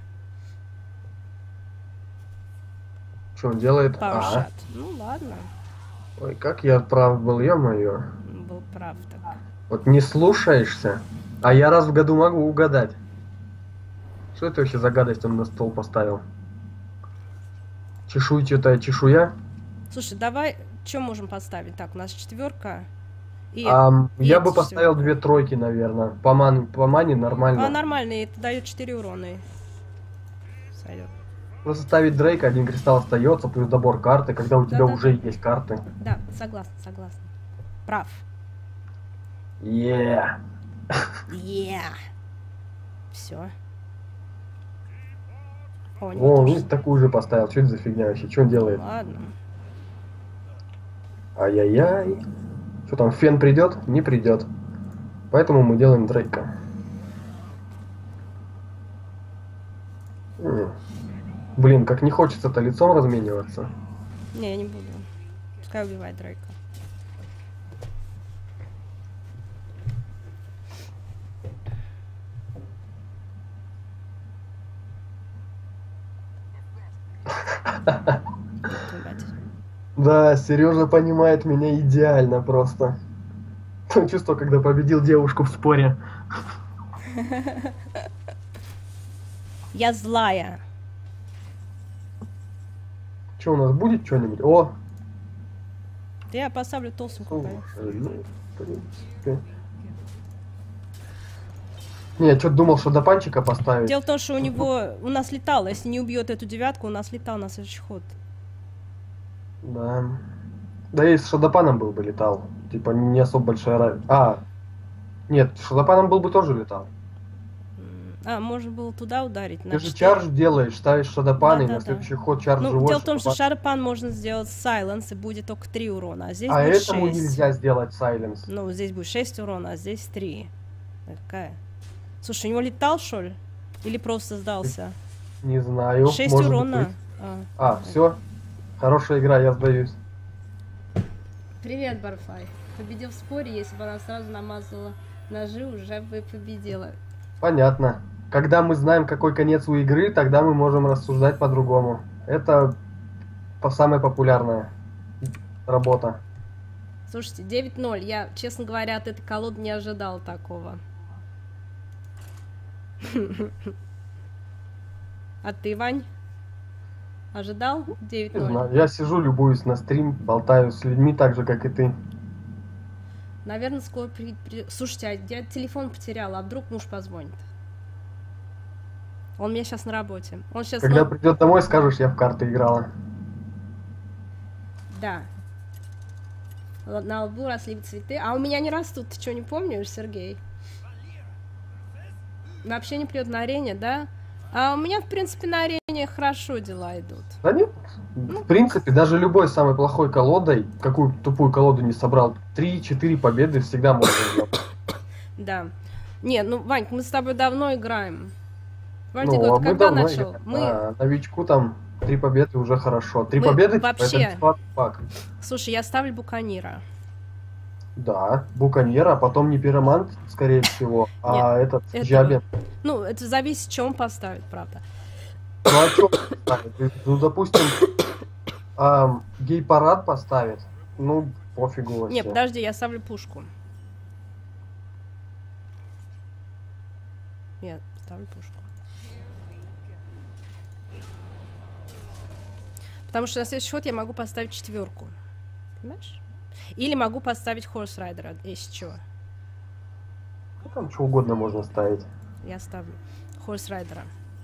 Что он делает? А, Паушат. Ну ладно, ой, как я прав был, ё-моё. был прав так. Вот не слушаешься, а я раз в году могу угадать. Что это вообще за гадость он на стол поставил? Чешуйчатая чешуя? Слушай, давай, что можем поставить? Так, у нас четверка. И... Ам, и я это бы поставил всё. две тройки, наверное. По, ман, по мане нормально. А, нормально, и это дает четыре урона. и Сойдет. Просто ставить Дрейка, один кристалл остается, плюс добор карты, когда у тебя Да-да-да. уже есть карты. Да, согласна, согласна. Прав. Yeah. Yeah. Все. О, у него О, тоже- видишь, такую же поставил. Что это за фигня вообще? Что он делает? Ладно. Ай-яй-яй. Что там, фен придет? Не придет. Поэтому мы делаем Дрейка. М. Блин, как не хочется-то лицом размениваться. Не, я не буду. Пускай убивает Дрейка. Твою мать. Да, Сережа понимает меня идеально просто. То чувство, когда победил девушку в споре. Я злая. Что у нас будет что-нибудь? О! Да я поставлю толстенькую. Слушай, ну, в принципе. Не, я что-то думал, что до панчика поставить. Дело в том, что у него у нас летал. Если не убьет эту девятку, у нас летал на следующий ход. Да. Да если Шадопаном был бы летал. Типа не особо большая разница. А, нет, Шадопаном был бы тоже летал. М, А, можно было туда ударить. Ты на же четыре. чардж делаешь, ставишь шадопан, и Да, на да, следующий ход чардж Ну, живой. дело в том, что шадопан. Шарпан можно сделать сайленс, и будет только три урона, а здесь А будет этому шесть. нельзя сделать сайленс. Ну, здесь будет шесть урона, а здесь три. Какая? Слушай, у него летал, что ли? Или просто сдался? Не знаю. шесть может урона. быть. А, А, все. Хорошая игра, я сдаюсь. Привет, Барфай. Победил в споре, если бы она сразу намазала ножи, уже бы победила. Понятно. Когда мы знаем, какой конец у игры, тогда мы можем рассуждать по-другому. Это по самая популярная работа. Слушайте, девять ноль. Я, честно говоря, от этой колоды не ожидал такого. А ты, Вань? Ожидал? девять Не ноль. знаю. Я сижу, любуюсь на стрим, болтаю с людьми так же, как и ты. Наверное, скоро при... при- Слушайте, а я телефон потеряла, а вдруг муж позвонит? Он у меня сейчас на работе. Он сейчас... Когда придет домой, скажешь, я в карты играла. Да. Л- На лбу росли цветы. А у меня не растут, ты что, не помнишь, Сергей? Вообще не придет на арене, да? А у меня, в принципе, на арене хорошо дела идут. Да нет. В принципе, даже любой самой плохой колодой, какую тупую колоду не собрал, три-четыре победы всегда можно сделать. Да. Не, ну, Вань, мы с тобой давно играем. Вальди Ну, а говорит, мы когда давно начал? играем. Мы... А, новичку там три победы уже хорошо. Три Мы победы, типа, вообще- это бесплатный пак. Слушай, я ставлю Буканира. Да, Буканьера, а потом не Пиромант, скорее всего, а этот этого. Джаби. Ну, это зависит, что он поставит, правда. Ну а что поставит? Ну, допустим, ам, гей-парад поставит. Ну, пофигу вообще. Не, подожди, я ставлю пушку. Нет, ставлю пушку. Потому что на следующий ход я могу поставить четверку. Понимаешь? Или могу поставить Хорс Райдера, если что. Ну, там что угодно можно ставить. Я ставлю Хорс Райдера.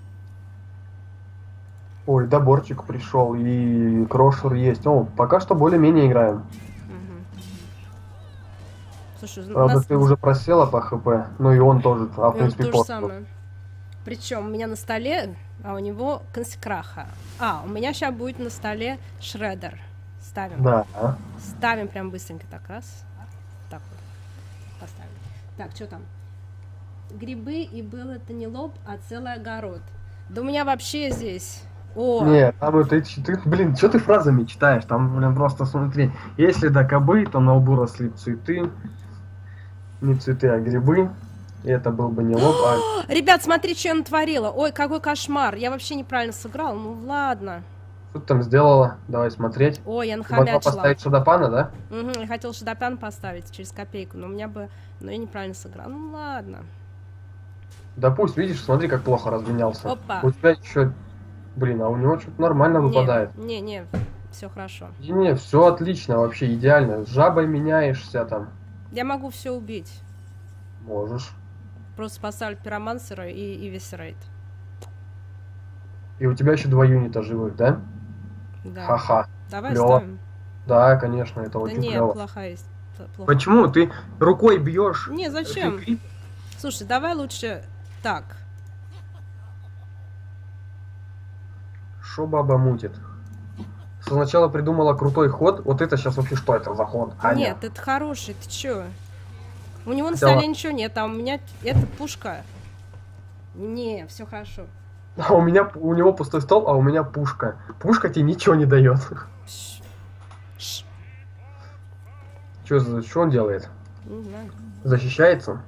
Ой, доборчик пришел, и Крошер есть. О, пока что более-менее играем. Мгм. Слушай, у Правда, нас... ты уже просела по хп, ну и он тоже, а в И он принципе то же пост. самое. Причем у меня на столе, а у него консекраха. А, у меня сейчас будет на столе Шредер. Ставим. Да. а? Ставим прям быстренько так раз. Так вот. Поставим. Так, что там? Грибы, и был это не лоб, а целый огород. Да у меня вообще здесь... О, Нет, там это ты, блин, что ты фразами читаешь? Там, блин, просто смотри. Если до кобы, то на лбу росли цветы. Не цветы, а грибы. И это был бы не лоб, а... ребят, смотри, что я натворила. Ой, какой кошмар. Я вообще неправильно сыграл. Ну ладно. Что ты там сделала? Давай смотреть. Ой, я Ты могла нахамячила. поставить Шадопана, да? Угу, я хотела Шадопян поставить через копейку, но у меня бы... Но я неправильно сыграла. Ну ладно. Да пусть, видишь, смотри, как плохо разменялся. Опа. У тебя еще... Блин, а у него что-то нормально выпадает. Не, не, не, все хорошо. Не, не, все отлично, вообще идеально. С жабой меняешься там. Я могу все убить. Можешь. Просто поставлю пиромансера и, и висрейт. И у тебя еще два юнита живых, да? Да. Ха-ха. Давай Клёво. ставим. Да, конечно, это Да очень не, клево. плохая есть. т- плохо. Почему? Ты рукой бьешь. Не, зачем? Слушай, давай лучше так. Шо баба мутит? Сначала придумала крутой ход. Вот это сейчас вообще что это за ход? Аня? Нет, это хороший, ты чё? У него на Да столе ладно. ничего нет, а у меня это пушка. Не, все хорошо. А у меня у него пустой стол, а у меня пушка. Пушка тебе ничего не дает. Ш- ш- Что за что он делает? Не знаю. Защищается?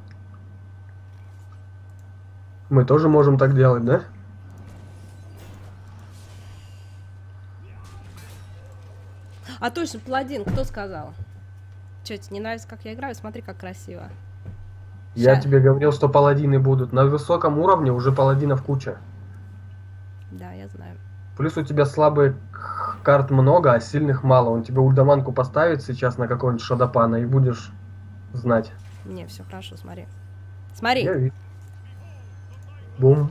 Мы тоже можем так делать, да? А точно, паладин, кто сказал? Чё, тебе не нравится, как я играю? Смотри, как красиво. Я Ща. тебе говорил, что паладины будут. На высоком уровне уже паладинов куча. Да, я знаю. Плюс у тебя слабых карт много, а сильных мало. Он тебе ульдаманку поставит сейчас на какого-нибудь Шадопана и будешь знать. Не, все хорошо, смотри. Смотри. Я вижу. Бум.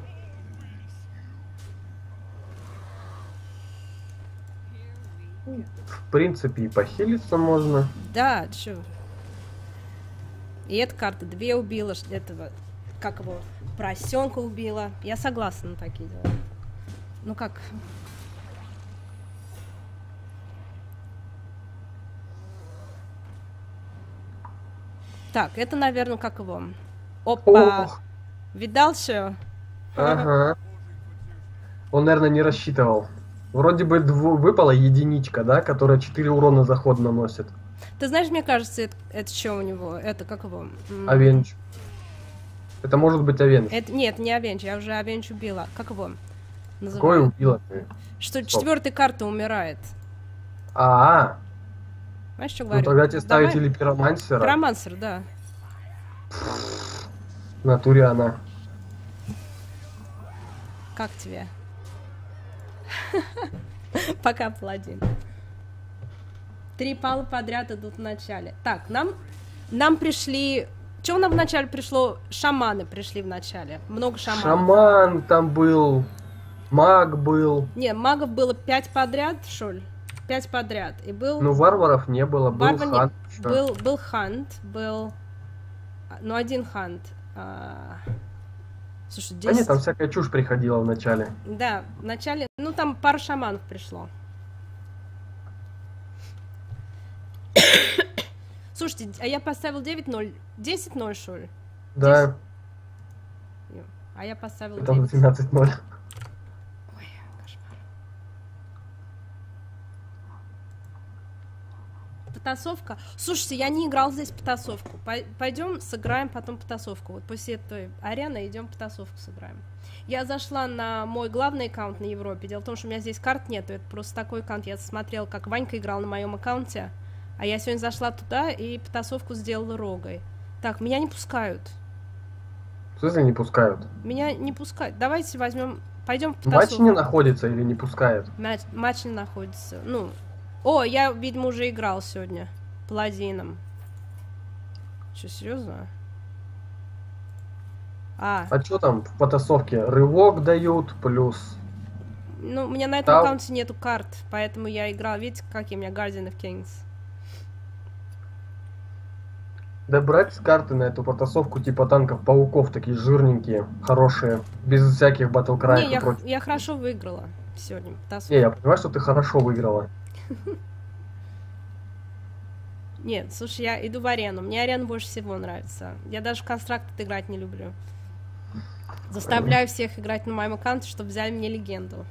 В принципе, и похилиться можно. Да, чё. И эта карта две убила ш- этого как его, поросенка убила. Я согласна на такие дела. Ну как? Так, это, наверное, как его? Опа! Ох. Видал все? Ага. Он, наверное, не рассчитывал. Вроде бы дв- выпала единичка, да, которая четыре урона за ход наносит. Ты знаешь, мне кажется, это, это что у него? Это как его? М, Авенч. Это может быть Авенч. Это, нет, не Авенч, я уже Авенч убила. Как его Какой называют? убила ты? Что четвертая карта умирает. А, Знаешь, что ну говорю? тогда тебе ставить Давай. или пиромансера. Пиромансер, да. В натуре она. Как тебе? Пока, паладин. Три пала подряд идут в начале. Так, нам, нам пришли... Что нам вначале пришло? Шаманы пришли в начале. Много шаманов. Шаман там был, маг был. Не, магов было пять подряд, что ли? Пять подряд. И был... Ну, варваров не было, был Варвар не- хан. ещё. Был, был хант, был... Ну, один хант. А, Слушай, Да нет, десять... там всякая чушь приходила в начале. Да, в начале... Ну, там пара шаманов пришло. Слушайте, а я поставил девять ноль. десять ноль, что ли? Да, Ё, А я поставил там девять. двенадцать ноль. Ой, кошмар. Потасовка. Слушайте, я не играл здесь потасовку. Пойдем сыграем потом потасовку. Вот после этой арены идем потасовку сыграем. Я зашла на мой главный аккаунт на Европе. Дело в том, что у меня здесь карт нету. Это просто такой аккаунт. Я смотрела, как Ванька играл на моем аккаунте. А я сегодня зашла туда и потасовку сделала рогой. Так, меня не пускают. В смысле не пускают? Меня не пускают. Давайте возьмем. Пойдем в Матч потасовку. не находится или не пускают? Матч, матч не находится. Ну. О, я, видимо, уже играл сегодня. Паладином. Что, серьезно? А, А что там в потасовке? Рывок дают, плюс... ну, у меня на этом Там- аккаунте нету карт, поэтому я играл. Видите, какие у меня Guardian of Kings? Да брать с карты на эту потасовку типа танков пауков, такие жирненькие, хорошие, без всяких батл Не, краев и я, прочего. я хорошо выиграла сегодня. потасовку. Не, я понимаю, что ты хорошо выиграла. Нет, слушай, я иду в арену. Мне арена больше всего нравится. Я даже в констракт играть не люблю. Заставляю всех играть на моем аккаунте, чтобы взяли мне легенду.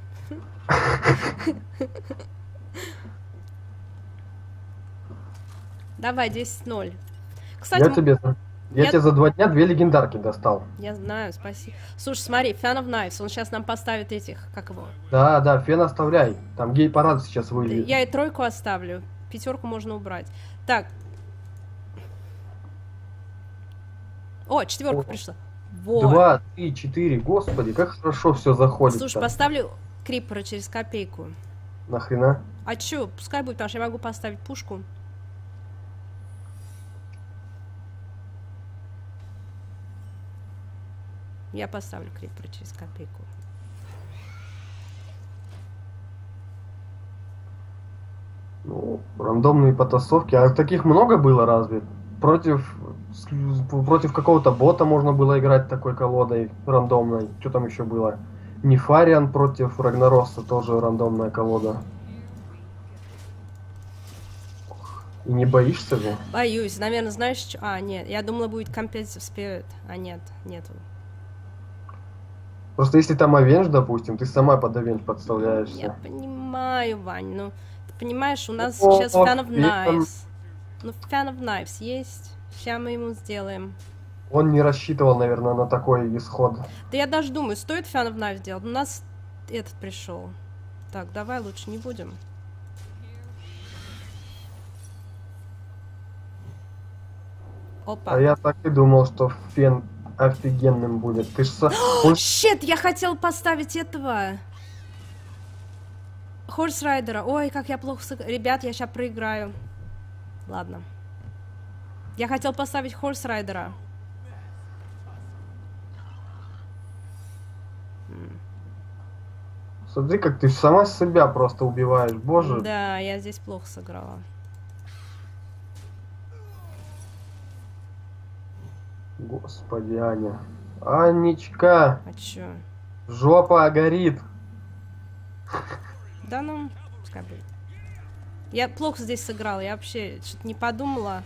Давай, десять ноль. Кстати, Я м- тебе, я я- тебе за два дня две легендарки достал. я знаю, спасибо. Слушай, смотри, Fan of Knives, он сейчас нам поставит этих, как его? Да, да, фен оставляй. Там гей-парад сейчас выйдет. Я и тройку оставлю. Пятерку можно убрать. Так. О, четверка О. пришла. Вот. Два, три, четыре. Господи, как хорошо все заходит. Слушай, поставлю крипера через копейку. Нахрена? А чё, пускай будет, потому что я могу поставить пушку. Я поставлю крипера через копейку. Ну, рандомные потасовки. А таких много было разве? Против, с- против какого-то бота можно было играть такой колодой рандомной. Что там еще было? Нефариан против Рагнаросса, тоже рандомная колода. И не боишься же? Боюсь, наверное, знаешь, что... А, нет, я думала, будет Competitive Spirit. А, нет, нету. Просто если там Авенж, допустим, ты сама под Авенж подставляешься. Я понимаю, Вань, ну, ты понимаешь, у нас О, сейчас Fan of и там- Knives. Ну, Fan of Knives есть. Сейчас мы ему сделаем. Он не рассчитывал, наверное, на такой исход. Да я даже думаю, стоит Fan of Knives делать. У нас этот пришел. Так, давай лучше не будем. Опа. А я так и думал, что фен офигенным будет. Ты ж са- он ж- Щет, я хотел поставить этого. Хорс Райдера. Ой, как я плохо сыграла. Ребят, я сейчас проиграю. Ладно. Я хотел поставить Хорс Райдера. Смотри, как ты сама себя просто убиваешь, боже. Да, я здесь плохо сыграла. Господи, Аня. Анечка, А чё? жопа горит. Да ну, пускай будет. Я плохо здесь сыграла, я вообще что-то не подумала.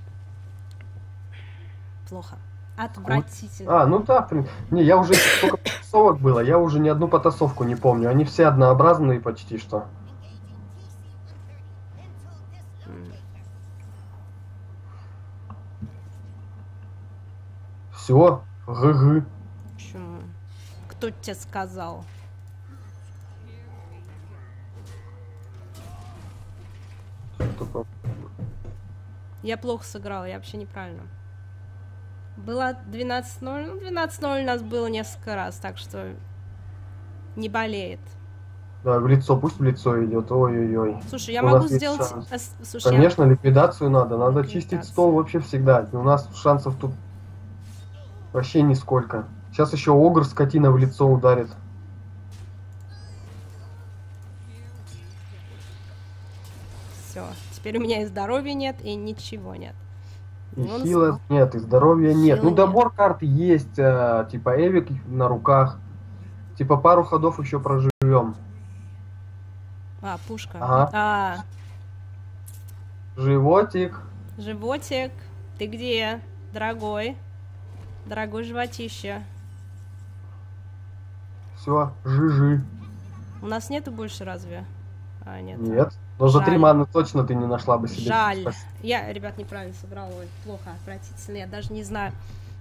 Плохо. Отвратительно. А, ну да, в принципе. Не, я уже столько потасовок было, я уже ни одну потасовку не помню. Они все однообразные почти что. Все, гг. Почему? Кто тебе сказал? Тупо. Я плохо сыграла, я вообще неправильно. Было двенадцать ноль, ну двенадцать ноль у нас было несколько раз, так что не болеет. Да, в лицо, пусть в лицо идет. Ой-ой-ой. Слушай, я У могу нас есть сделать... шанс. ас- Слушай, я- Конечно, ликвидацию надо. Надо Ликвидация. чистить стол вообще всегда. У нас шансов тут вообще нисколько. Сейчас еще огр скотина в лицо ударит. Все, теперь у меня и здоровья нет, и ничего нет. И Он хила нет, и здоровья нет. Хила Ну, добор карт есть. э, типа Эвик на руках. Типа пару ходов еще проживем. А, пушка. Ага. А, Животик. животик, ты где, дорогой? Дорогой животище. Все, жижи. У нас нету больше разве? А, нет. Нет. Но за три Жаль. маны точно ты не нашла бы себе. Жаль. Спасибо. Я, ребят, неправильно сыграла. Ой, плохо, отвратительно. Я даже не знаю.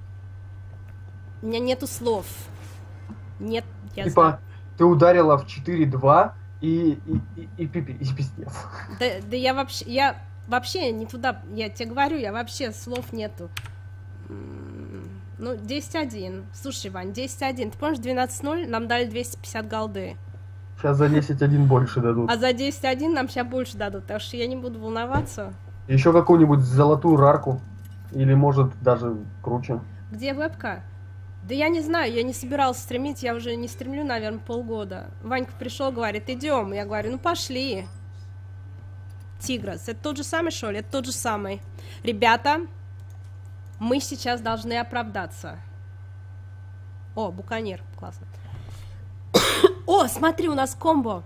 У меня нету слов. Нет, я Типа, знаю. ты ударила в четыре-два и, и, и, и, пипи, и пиздец. Да, да я вообще, я вообще не туда, я тебе говорю, я вообще слов нету. М, Ну, десять один. Слушай, Вань, десять один. Ты помнишь, двенадцать ноль нам дали двести пятьдесят голды. Сейчас за десять один больше дадут. А за десять один нам сейчас больше дадут, так что я не буду волноваться. Еще какую-нибудь золотую рарку. Или может даже круче. Где вебка? Да я не знаю, я не собиралась стримить, я уже не стримлю, наверное, полгода. Ванька пришел, говорит, идем. Я говорю, ну пошли. Тиграс, это тот же самый, что ли? Это тот же самый. Ребята, мы сейчас должны оправдаться. О, буконьер, классно. О, смотри, у нас комбо.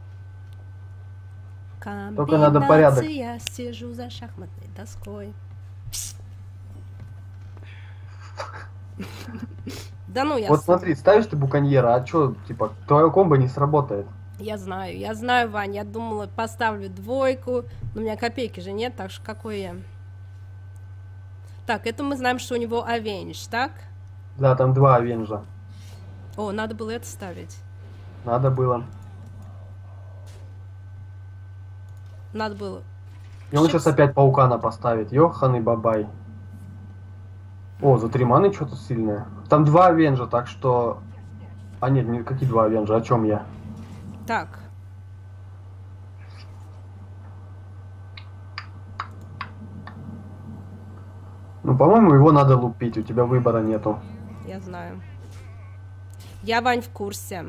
Только надо порядок. Я сижу за шахматной доской. Да ну, я... Вот с- смотри, ставишь ты буконьера, а чё, типа, твое комбо не сработает. Я знаю, я знаю, Вань, я думала, поставлю двойку, но у меня копейки же нет, так что какой я? Так, это мы знаем, что у него авенж, так? Да, там два авенжа. О, надо было это ставить. Надо было. Надо было. И он Шипс. сейчас опять паукана поставит. Ёханый бабай. О, за три маны что-то сильное. Там два авенжа, так что... А нет, не какие два авенжа, о чем я? Так, Ну, по-моему, его надо лупить, у тебя выбора нету. я знаю. Я, Вань, в курсе.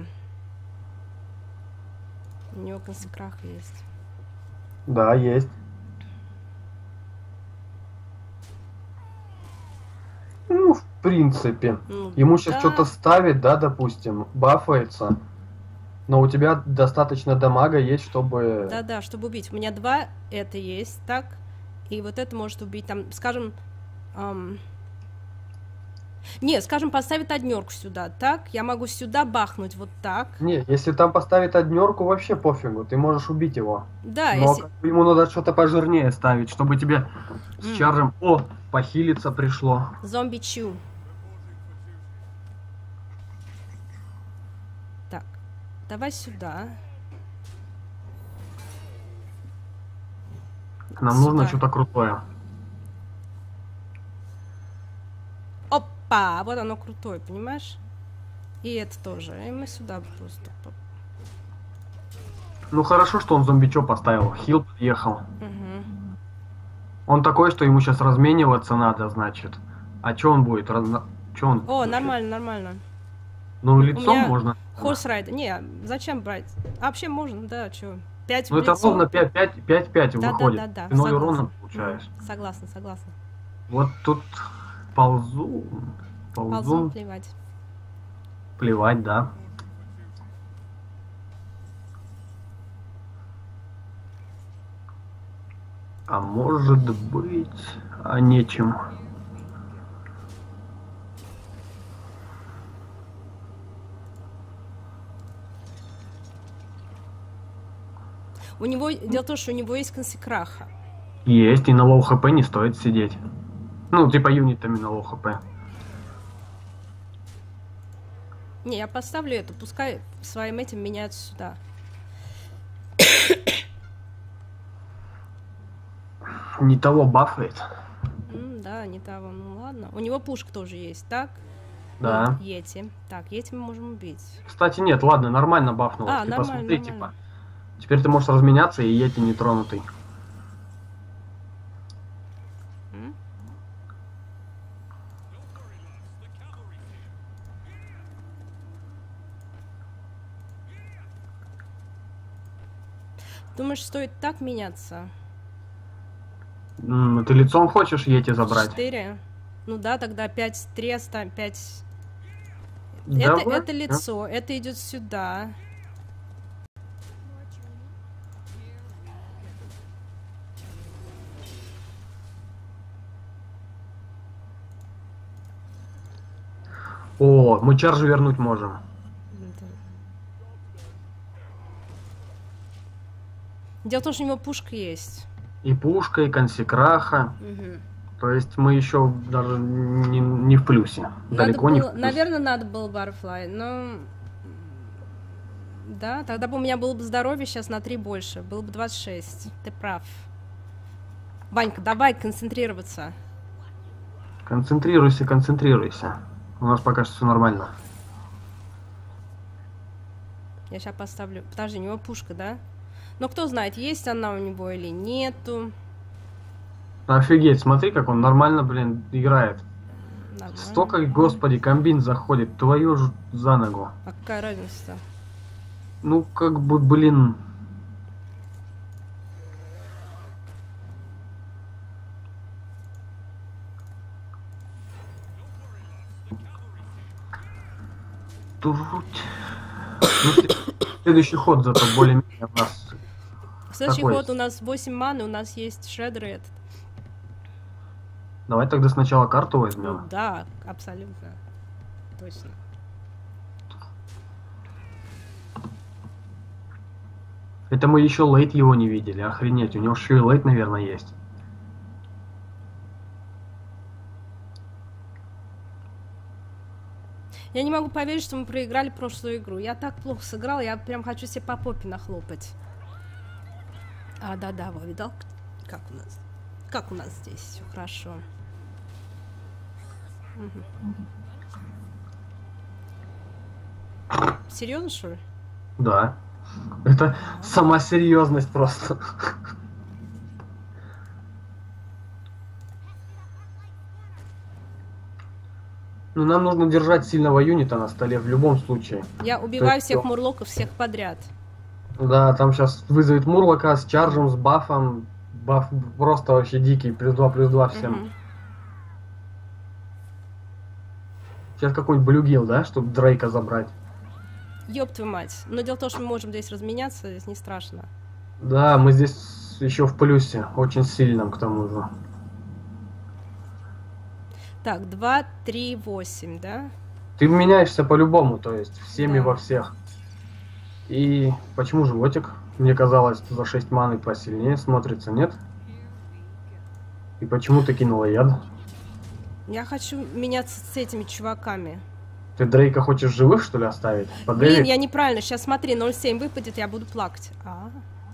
У него консекрах есть. Да, есть. Ну, в принципе. Ну, Ему сейчас да. что-то ставит, да, допустим, бафается. Но у тебя достаточно дамага есть, чтобы... Да-да, чтобы убить. У меня два это есть, так? И вот это может убить, там, скажем... ам, Не, скажем, поставить однерку сюда, так? Я могу сюда бахнуть вот так. Не, если там поставит однерку, вообще пофигу, ты можешь убить его. Да, Но если... как бы ему надо что-то пожирнее ставить, чтобы тебе с М. чаржем... О, похилиться пришло. Зомби чу. Так, давай сюда. Нам Сюда. нужно что-то крутое. Опа, вот оно крутое, понимаешь? И это тоже. И мы сюда просто... поп- Ну хорошо, что он зомбичок поставил. Хил подъехал. Мгм. Он такой, что ему сейчас размениваться надо, значит. А что он будет? Разна... Чё он? О, нормально, нормально. Ну, лицом меня можно. Хорс райдер. Не, зачем брать? А вообще можно, да, чё. пять в Ну, это лицо. ровно пять-пять Да, выходит. да, да, да, Ты ноль согласна. урона получаешь. Мгм. Согласна, согласна. Вот тут ползу, Ползун ползун. плевать. Плевать, да. А может быть, а нечем. У него, дело в том, что у него есть консекраха. Есть, и на лоу хп не стоит сидеть. Ну, типа юнитами на лоу хп. Не, я поставлю эту, пускай своим этим меняют сюда. Не того бафает. М, да, не того, ну ладно. У него пушка тоже есть, так? Да. Ну, Йети. Так, Йети мы можем убить. Кстати, нет, ладно, нормально бафнулось. А, Ты нормально, посмотри, нормально. типа. Теперь ты можешь разменяться, и Йети не тронутый. М? Думаешь, стоит так меняться? М, Ты лицом хочешь Йети забрать? Четыре? Ну да, тогда пять треста, пять... Давай. Это, это лицо, это идет сюда. О, мы чаржи вернуть можем. Это- Дело в том, что у него пушка есть. И пушка, и консекраха. Мгм. То есть мы еще даже не, не в плюсе. Надо Далеко не в было, плюсе. наверное, надо было Барфлай, но... Да, тогда бы у меня было бы здоровье сейчас на три больше. Было бы двадцать шесть. Ты прав. Ванька, давай концентрироваться. Концентрируйся, концентрируйся. У нас пока что все нормально. Я сейчас поставлю... Подожди, у него пушка, да? Но кто знает, есть она у него или нету. Офигеть, смотри, как он нормально, блин, играет. Нормально. Столько, господи, комбин заходит, твою ж за ногу. А какая разница-то? Ну, как бы, блин... Туруть. Ну, следующий ход зато более-менее у нас... В следующий Такой. ход у нас восемь маны, у нас есть шредер этот. Давай тогда сначала карту Ну, возьмем. да, абсолютно. Точно. Это мы еще лейт его не видели, охренеть, у него еще и лейт, наверное, есть. Я не могу поверить, что мы проиграли прошлую игру. Я так плохо сыграла, я прям хочу себе по попе нахлопать. А, да-да, вот видал, как у нас? Как у нас здесь все хорошо. Угу. Серьезно, что ли? Да. Это сама серьезность просто. Ну, нам нужно держать сильного юнита на столе в любом случае. Я убиваю есть всех всё. мурлоков, всех подряд. Да, там сейчас вызовет Мурлока с чаржем, с бафом. Баф просто вообще дикий, плюс два, плюс два всем. Мгм. Сейчас какой-нибудь блюгил, да, чтобы Дрейка забрать. Ёб твою мать. Но дело в том, что мы можем здесь разменяться, здесь не страшно. Да, мы здесь еще в плюсе, очень сильном к тому же. Так, два, три, восемь, да? Ты меняешься по-любому, то есть всеми Да. во всех. И почему животик? Мне казалось, за шесть маны посильнее смотрится, нет? И почему ты кинула яд? Я хочу меняться с этими чуваками. Ты Дрейка хочешь живых, что ли, оставить? Под Блин, Эвик? я неправильно. Сейчас смотри, ноль семь выпадет, я буду плакать. А,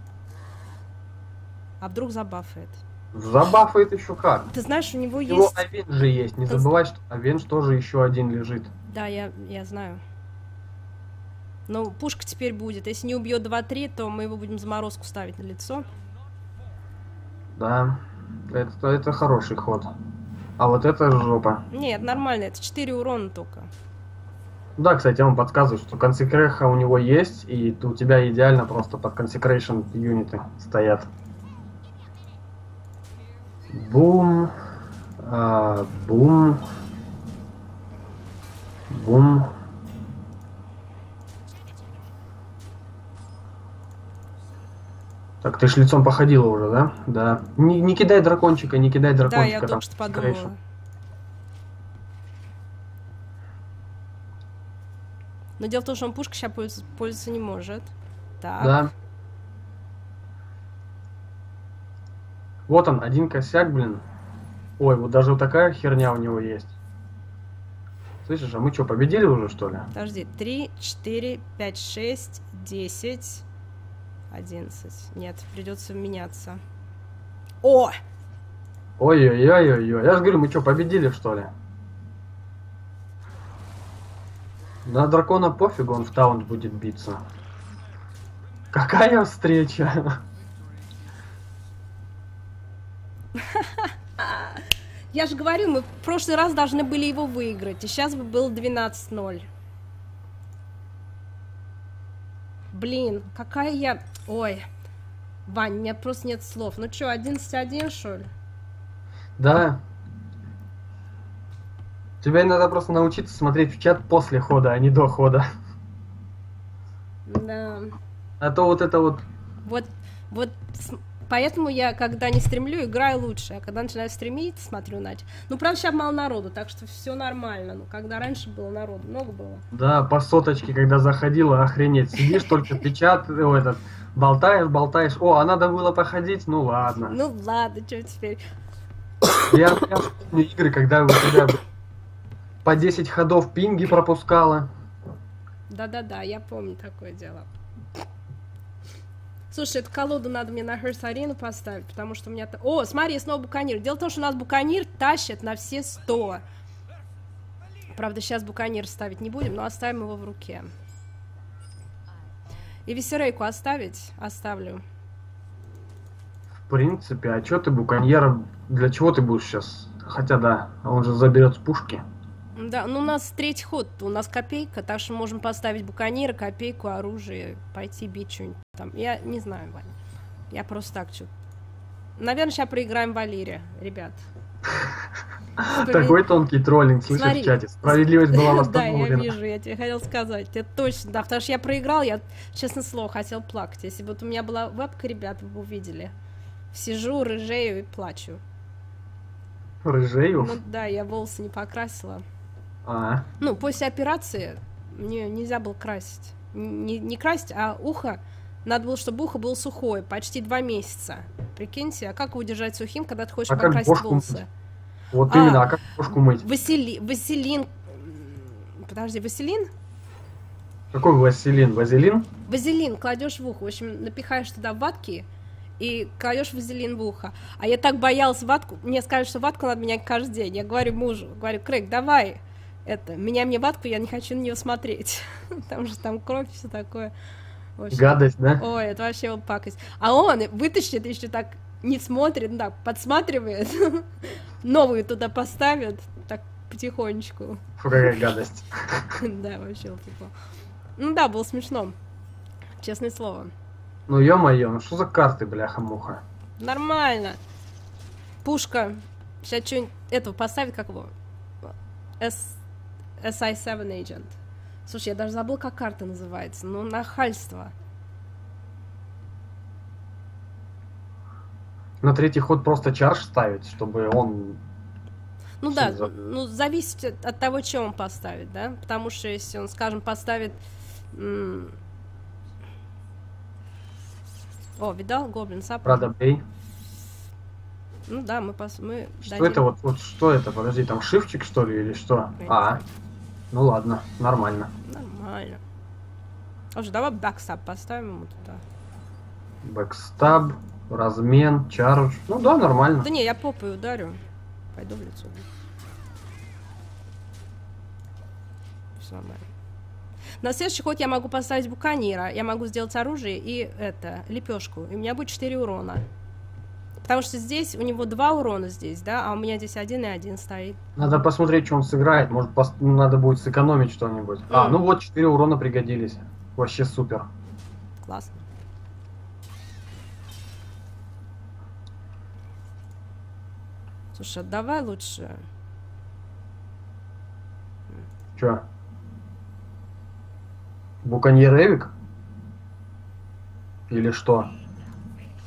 а вдруг забафает? Забафает еще как. Ты знаешь, у него У него есть... Авенж же есть. Не Конс- забывай, что Авенж тоже еще один лежит. Да, я, я знаю. Но пушка теперь будет. Если не убьет два-три, то мы его будем заморозку ставить на лицо. Да, это, это хороший ход. А вот это жопа. Нет, нормально, это четыре урона только. Да, кстати, он подсказывает, что консекреха у него есть, и у тебя идеально просто под консекрейшн юниты стоят. Бум. А, бум. Бум. Так, ты ж лицом походила уже, да? Да. Не, не кидай дракончика, не кидай Да, дракончика. я там только что подумала. скорейшем. Но дело в том, что он пушкой сейчас пользоваться, пользоваться не может. Так. Да. Вот он, один косяк, блин. Ой, вот даже вот такая херня у него есть. Слышишь, а мы что, победили уже, что ли? Подожди. три, четыре, пять, шесть, десять, одиннадцать. Нет, придется меняться. О! Ой-ой-ой-ой-ой. Я же говорю, мы что, победили, что ли? На дракона пофигу, он в таунт будет биться. Какая встреча? Я же говорю, мы в прошлый раз должны были его выиграть, и сейчас бы было двенадцать ноль. Блин, какая я... Ой, Вань, у меня просто нет слов. Ну что, одиннадцать один, что ли? Да. Тебе надо просто научиться смотреть в чат после хода, а не до хода. Да. А то вот это вот... Вот, вот, с- поэтому я, когда не стримлю, играю лучше. А когда начинаю стримить, смотрю иначе. Ну, правда, сейчас мало народу, так что все нормально. Ну, когда раньше было народу, много было. Да, по соточке, когда заходила, охренеть. Сидишь только ты чат, о, этот, болтаешь, болтаешь. О, а надо было походить? Ну ладно. Ну, ладно, что теперь? Я, я помню игры, когда у тебя по десять ходов пинги пропускала. Да-да-да, я помню такое дело. Слушай, эту колоду надо мне на Hearth Arena поставить, потому что у меня... та- О, смотри, снова Буканир. Дело в том, что у нас Буканир тащит на все сто. Правда, сейчас Буканир ставить не будем, но оставим его в руке. И Висерейку оставить? Оставлю. В принципе, а чё ты буконьера, для чего ты будешь сейчас? Хотя да, он же заберет с пушки. Да, ну у нас третий ход, у нас копейка, так что можем поставить Буканира, копейку, оружие, пойти бить что-нибудь там. Я не знаю, Ваня. Я просто так что. Наверное, сейчас проиграем Валерия, ребят. Такой тонкий троллинг, слышишь, Смотри. в чате. Справедливость была Да, я восстановлена. вижу, я тебе хотел сказать. Это точно, да, потому что я проиграл, я, честно слово, хотел плакать. Если бы вот у меня была вебка, ребят, вы бы увидели. Сижу, рыжею и плачу. Рыжею? Ну да, я волосы не покрасила. А, Ну, после операции мне нельзя было красить. Не, не красить, а ухо. Надо было, чтобы ухо было сухое, почти два месяца. Прикиньте, а как его держать сухим, когда ты хочешь А как покрасить бошку волосы? мыть? вот А, именно, а как кошку мыть? Васили... Василин... м, Подожди, Василин? Какой вазелин? Вазелин? Вазелин кладешь в ухо, в общем, напихаешь туда ватки и кладешь вазелин в ухо. А я так боялась ватку, мне сказали, что ватку надо менять каждый день. Я говорю мужу, говорю, Крейг, давай, это, меняй мне ватку, я не хочу на нее смотреть. Потому что там кровь, все такое. В общем, Гадость, да? ой, это вообще вот пакость. А он вытащит, еще так не смотрит, ну да, подсматривает, новую туда поставит, так потихонечку. Фу, какая гадость. Да, вообще вот типа. Ну да, было смешно. Честное слово. Ну ё-моё, ну что за карты, бляха-муха? Нормально. Пушка. Сейчас что-нибудь этого поставить, как его? S... эс ай семь Agent. Слушай, я даже забыл, как карта называется. Ну, нахальство. На третий ход просто чарж ставить, чтобы он... Ну Что да, за- ну зависит от- от того, чем он поставит, да? Потому что если он, скажем, поставит... м, О, видал? Гоблин Саппорт? Правда, бей. Ну да, мы, пос... мы Что дадим. это вот, вот что это? Подожди, там шифчик что ли или что? Я не А, знаю. ну ладно, нормально. Нормально. Слушай, давай бэкстап поставим ему туда. Бэкстаб, размен, чардж. Ну да, нормально. Да не, я попой ударю. Пойду в лицо. Все нормально. На следующий ход я могу поставить буканира, я могу сделать оружие и это, лепешку. И у меня будет четыре урона. Потому что здесь у него два урона здесь, да, а у меня здесь один и один стоит. Надо посмотреть, что он сыграет. Может, пос- надо будет сэкономить что-нибудь. А, Мгм. ну вот, четыре урона пригодились. Вообще супер. Классно. Слушай, давай лучше. Чё? Буканьер Эвик? Или что?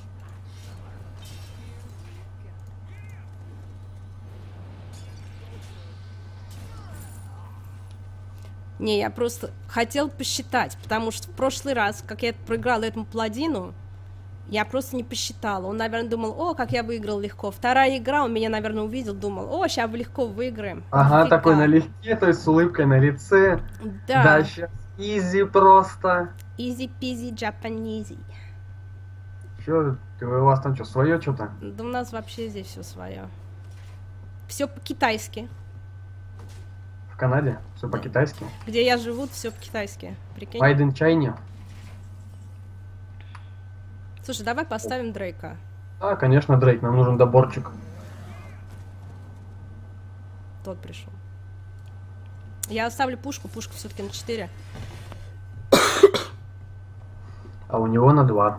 Не, я просто хотел посчитать, потому что в прошлый раз, как я проиграла этому паладину, я просто не посчитала. Он, наверное, думал, о, как я выиграл легко. Вторая игра, он меня, наверное, увидел, думал, о, сейчас легко выиграем. Ага, Нифига. такой налегке, то есть с улыбкой на лице. Да. Да, сейчас изи просто. Easy-peasy Japanese. Чё, ты, у вас там что, свое что-то? Да у нас вообще здесь все свое. Все по-китайски. В Канаде? Все Да. по-китайски? Где я живу, все по-китайски. Прикинь. Made in China? Слушай, давай поставим Дрейка. А, конечно, Дрейк, нам нужен доборчик. Тот пришел. Я оставлю пушку, пушка все-таки на четыре. А у него на два.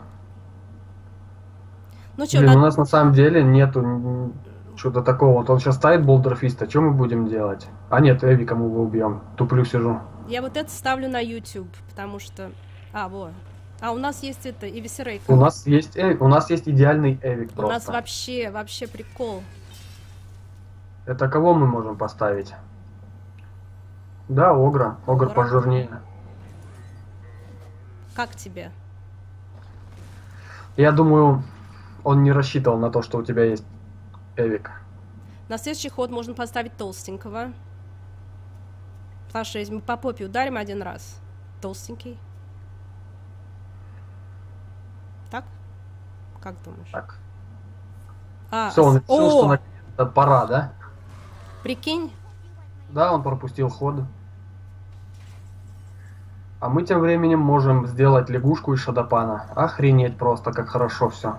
Ну что, Блин, на... у нас на самом деле нету что-то такого. Вот он сейчас ставит болдерфист, а что мы будем делать? А нет, Эвика мы его убьем. Туплю сижу. я вот это ставлю на YouTube, потому что... А, вот. А у нас есть это, и Весерейка. У нас есть Эвик, у нас есть идеальный Эвик У просто. нас вообще, вообще прикол. Это кого мы можем поставить? Да, Огра. Огр Огра. пожирнее. Как тебе? Я думаю, он не рассчитывал на то, что у тебя есть Эвик. На следующий ход можно поставить толстенького. Потому что если мы по попе ударим один раз, толстенький. Так? Как думаешь? Так. А, Все, он с- решил, О! что наконец-то пора, да? Прикинь, Да, он пропустил ход. А мы тем временем можем сделать лягушку из шадопана. Охренеть просто, как хорошо все.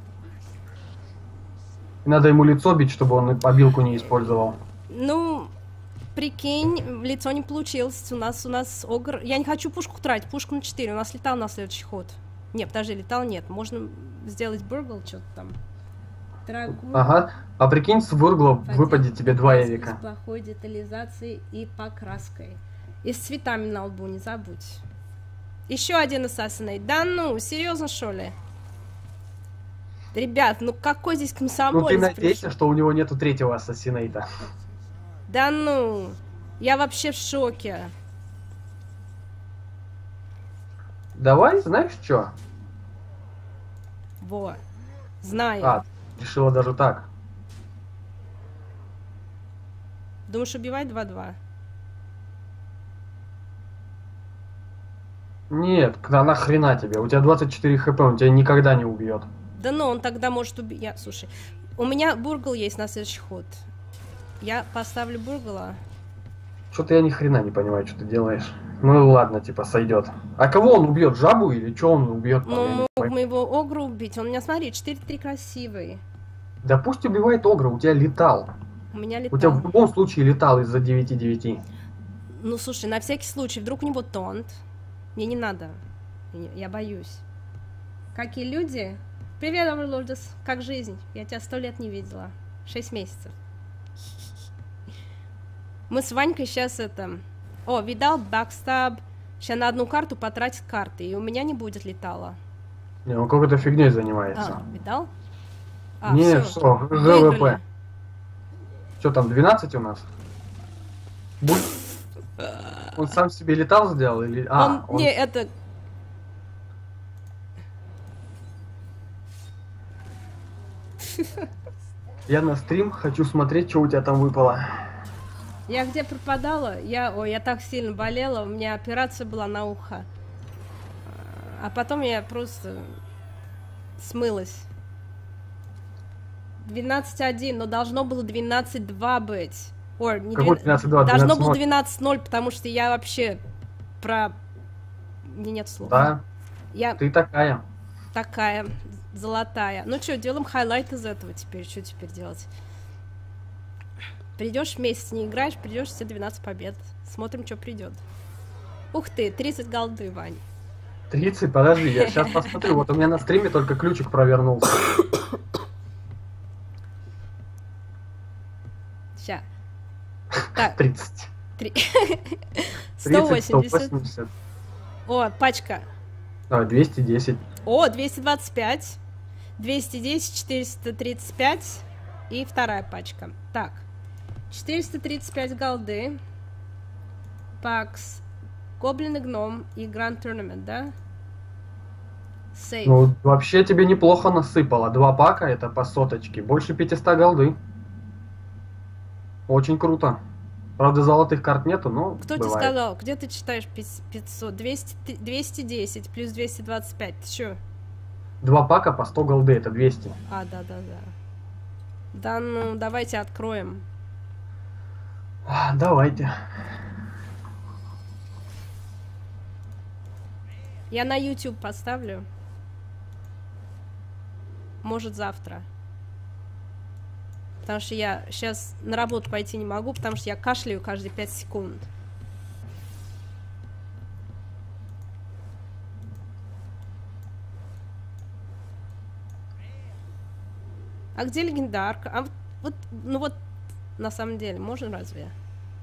Надо ему лицо бить, чтобы он обилку не использовал. ну, прикинь, лицо не получилось. У нас, у нас огр... Я не хочу пушку тратить, пушку на четыре. У нас летал на следующий ход. Нет, подожди, летал нет. Можно сделать бургл, что-то там. Дорогой. Ага. А прикинь, с Вургла Один выпадет тебе два с Эвика. плохой детализацией и покраской. И с цветами на лбу, не забудь. Еще один Assassinate. Да ну, серьезно, что ли? Ребят, ну какой здесь Ну ты комсомолец надейся, пришел? что у него нету третьего ассасинейта. Да ну, я вообще в шоке. Давай, знаешь что? Во, знаю. А, решила даже так. Думаешь, убивать два-два? Нет, на нахрена тебе? У тебя двадцать четыре хп, он тебя никогда не убьет. Да ну, он тогда может убить... Я, слушай, у меня бургл есть на следующий ход. Я поставлю бургла. Что-то я ни хрена не понимаю, что ты делаешь. Ну ладно, типа сойдет. А кого он убьет? Жабу или что он убьет? Ну, мог моего огра убить. Он у меня, смотри, четыре-три красивый. Да пусть убивает Огра, у тебя летал. У меня У тебя в летал. любом случае летал из-за девяти девяти. Ну, слушай, на всякий случай, вдруг у него тонт. Мне не надо. Я- Я боюсь. Какие люди? Привет, Оверлордес. Как жизнь? Я тебя сто лет не видела. Шесть месяцев. Мы с Ванькой сейчас это... О, видал, бакстаб. Сейчас на одну карту потратит карты, и у меня не будет летала. Не, он какой-то фигней занимается. А, видал? А, не, всё. что, Выиграли. ГВП. Что там, двенадцать у нас? Будь... Он сам себе летал сделал или... А, он, не, это... Я на стрим хочу смотреть, что у тебя там выпало. Я где пропадала? Я, ой, я так сильно болела, у меня операция была на ухо. А потом я просто смылась. двенадцать один, но должно было двенадцать два быть. Ой, не Какой две- двенадцать два? Должно было двенадцать ноль. двенадцать ноль, потому что я вообще про... Мне нет слов. Да, Я ты такая. такая золотая. Ну что, делаем хайлайт из этого теперь. Что теперь делать? Придешь месяц не играешь, придешь все двенадцать побед. Смотрим, что придет. Ух ты, тридцать голды, Вань. тридцать, подожди, я сейчас посмотрю. Вот у меня на стриме только ключик провернулся. Ща. Так, тридцать. три. тридцать, сто сто восемьдесят. восемьдесят. О, пачка. Давай, двести десять. О, двести двадцать пять. двести десять, четыреста тридцать пять. И вторая пачка. Так. четыреста тридцать пять голды. Пакс. Гоблин и гном и Гранд Tournament, да? Сейф. Ну, вообще тебе неплохо насыпало. Два пака, это по соточке. Больше пятьсот голды. Очень круто. Правда, золотых карт нету, но Кто бывает. тебе сказал? Где ты читаешь пятьсот? двести, двести десять плюс двести двадцать пять. Ты чё? Два пака по сто голды, это двести. А, да-да-да. Да ну, давайте откроем. А, давайте. Я на YouTube поставлю. Может, завтра. Потому что я сейчас на работу пойти не могу, потому что я кашляю каждые пять секунд. А где легендарка? А вот, вот, ну вот, на самом деле, можно разве?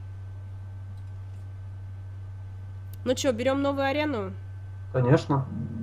Ну чё, берем новую арену? Конечно.